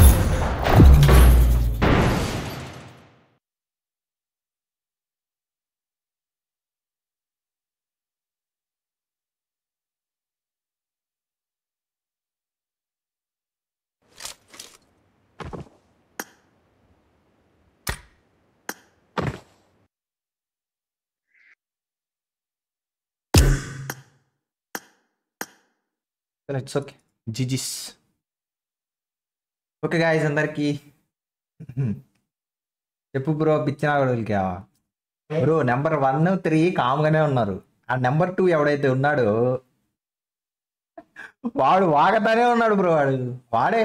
It's okay, GGs. Okay guys అందరికి చెప్పు బ్రో, పిచ్చిన కూడా బ్రో. నెంబర్ వన్ త్రీ కామ్గానే ఉన్నారు, ఆ నెంబర్ టూ ఎవడైతే ఉన్నాడో వాడు వాగతానే ఉన్నాడు బ్రో. వాడు వాడే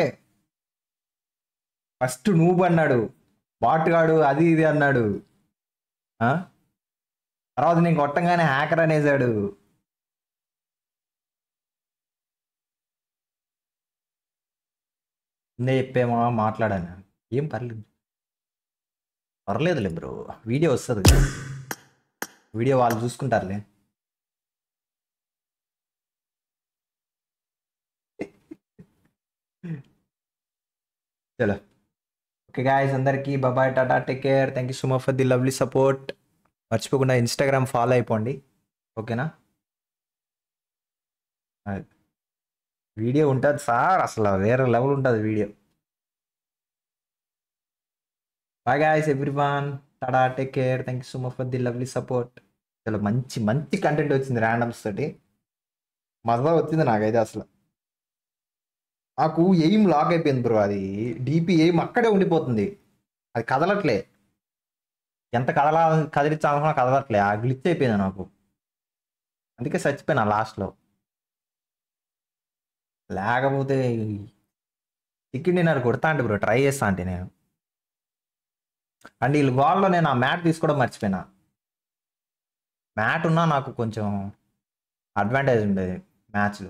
ఫస్ట్ నూబ్ అన్నాడు, బాటుగాడు అది ఇది అన్నాడు, తర్వాత నేను కొట్టంగానే హ్యాకర్ అనేసాడు. ముందే చెప్పేమా మాట్లాడాను, ఏం పర్లేదు పర్లేదులే బ్రో, వీడియో వస్తుంది, వీడియో వాళ్ళు చూసుకుంటారులే. చలో ఓకే గాయస్ అందరికీ బాబాయ్, టాటా, take care, thank you so much for the lovely support. మర్చిపోకుండా ఇన్స్టాగ్రామ్ ఫాలో అయిపోండి, ఓకేనా. వీడియో ఉంటుంది సార్, అసలు వేరే లెవెల్ ఉంటుంది వీడియో. బాయ్ గాయస్ ఎవ్రీవన్, టాటా, take care, thank you so much for the lovely support. చాలా మంచి మంచి కంటెంట్ వచ్చింది ర్యాండమ్స్ తోటి, మజా వచ్చింది నాకైతే. అసలు నాకు ఎయిమ్ లాక్ అయిపోయింది బ్రో, అది డీపీ ఎయిమ్ అక్కడే ఉండిపోతుంది, అది కదలట్లే. ఎంత కదలా కదిలించాలనుకున్నా కదలట్లే, ఆ గ్లిచ్ అయిపోయింది నాకు, అందుకే చచ్చిపోయినా లాస్ట్లో. లేకపోతే చికెన్ డిన్నర్ కొడతా అంటే బ్రో, ట్రై చేస్తా అంటే నేను. అండ్ వీళ్ళు గోల్లో నేను ఆ మ్యాట్ తీసుకోవడం మర్చిపోయినా. మ్యాట్ ఉన్నా నాకు కొంచెం అడ్వాంటేజ్ ఉండేది మ్యాచ్లో.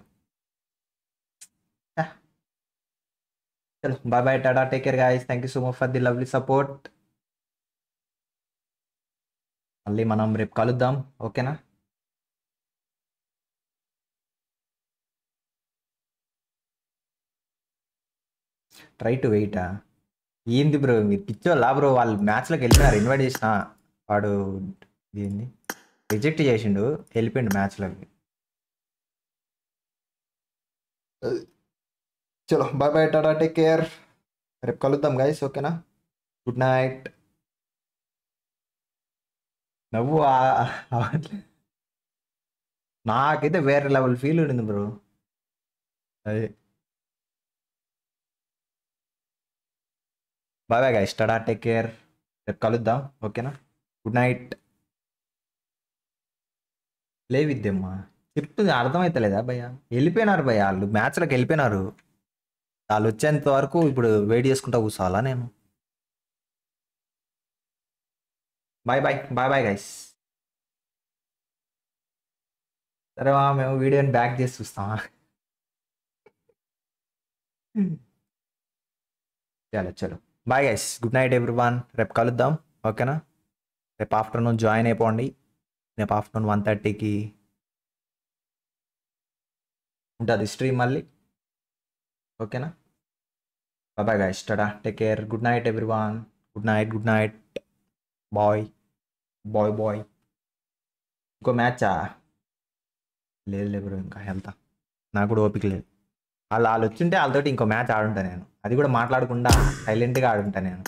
చలో బాయ్ బాయ్, టాటా, take care guys, thank you so much for the lovely support. మళ్ళీ మనం రేపు కలుద్దాం, ఓకేనా. ట్రై టు వెయిటా ఏంది బ్రో మీరు పిచ్చోళ్ళా బ్రో వాళ్ళు మ్యాచ్లోకి వెళ్ళినారు ఇన్వైట్ చేసిన వాడు దీన్ని రిజెక్ట్ చేసిండు వెళ్ళిపోయిండు మ్యాచ్లోకి చలో బాయ్ బాయ్ టాటా టేక్ కేర్ రేపు కలుద్దాం గైస్ ఓకేనా గుడ్ నైట్ నవ్వు నాకైతే వేరే లెవెల్ ఫీల్ ఉండింది బ్రో అదే బాయ్ బాయ్ గైస్ టాటా టేక్ కేర్ రేపు కలుద్దాం ఓకేనా గుడ్ నైట్ లేవిద్దమ్మా చెప్తుంది అర్థమవుతలేదా భయ్య వెళ్ళిపోయినారు భయ్య వాళ్ళు మ్యాచ్లోకి వెళ్ళిపోయినారు వాళ్ళు వచ్చేంత వరకు ఇప్పుడు వెయిట్ చేసుకుంటా కూర్చోవాలా నేను bye bye bye bye guys సరే మేము వీడియోని బ్యాక్ చేసి చూస్తామా చలో చలో bye guys good night everyone రేపు కలుద్దాం ఓకేనా రేపు ఆఫ్టర్నూన్ జాయిన్ అయిపోండి రేపు ఆఫ్టర్నూన్ వన్ థర్టీకి ఉంటుంది స్ట్రీమ్ మళ్ళీ ఓకేనా బాయ్ గైస్ టాటా take care good night everyone good night good night bye bye bye ఇంకో మ్యాచా లేదు లేదు బ్రో ఇంకా వెళ్తా నాకు కూడా ఓపిక లేదు వాళ్ళు వాళ్ళు వచ్చింటే వాళ్ళతోటి ఇంకో మ్యాచ్ ఆడుంటా నేను అది కూడా మాట్లాడకుండా సైలెంట్గా ఆడుంటా నేను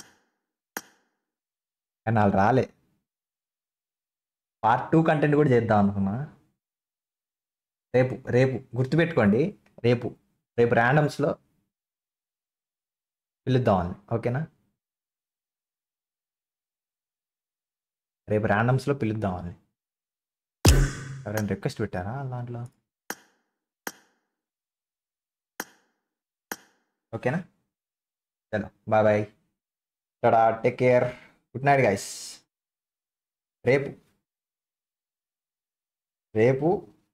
కానీ వాళ్ళు రాలే పార్ట్ టూ కంటెంట్ కూడా చేద్దాం అనుకున్నా రేపు రేపు గుర్తుపెట్టుకోండి రేపు రేపు ర్యాండమ్స్లో పిలుద్దామని ఓకేనా రేపు ర్యాండమ్స్లో పిలుద్దామని ఎవరైనా రిక్వెస్ట్ పెట్టారా దాంట్లో ఓకేనా చలో బాయ్ బాయ్ టాటా take care good night guys రేపు రేపు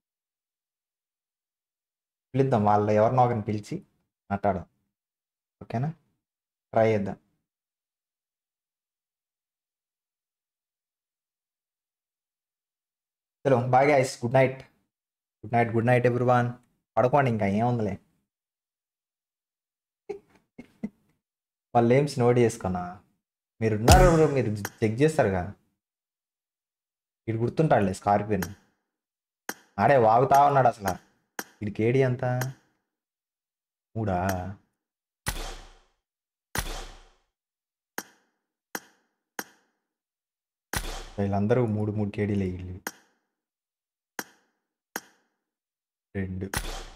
పిలుద్దాం వాళ్ళు ఎవరినో ఒకరిని పిలిచి మాట్లాడదాం ఓకేనా ట్రై చేద్దాం చలో bye guys good night good night good night everyone పడుకోండి ఇంకా ఏముందిలే వాళ్ళు ఏం నోట్ చేసుకున్నా మీరు ఉన్నారు మీరు చెక్ చేస్తారు కదా ఇటు గుర్తుంటాడులే స్కార్పియన్ ఆడే వాగుతా ఉన్నాడు అసలు వీడికి ఏడి అంత మూడా వీళ్ళందరూ మూడు మూడు కేడీలు వీళ్ళు రెండు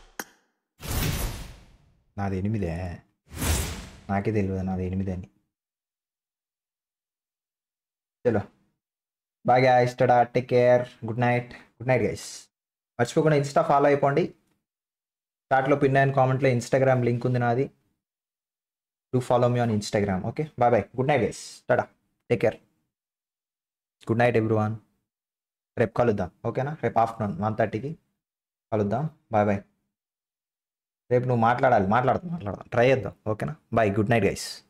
నాది ఎనిమిదే నాకే తెలియదు నాది ఎనిమిది అని చలో బాయ్ గైస్ టాటా take care good night good night guys మర్చిపోకుండా ఇన్స్టా ఫాలో అయిపోండి చాట్లో పిన్ అండ్ కామెంట్లో ఇన్స్టాగ్రామ్ లింక్ ఉంది నాది do follow me on Instagram okay bye bye good night guys టాటా take care good night everyone రేపు కలుద్దాం ఓకేనా రేపు ఆఫ్టర్నూన్ వన్ థర్టీకి కలుద్దాం బాయ్ బాయ్ రేపు నువ్వు మాట్లాడాలి మాట్లాడతాం మాట్లాడదాం ట్రై చేద్దాం ఓకేనా బాయ్ గుడ్ నైట్ గైస్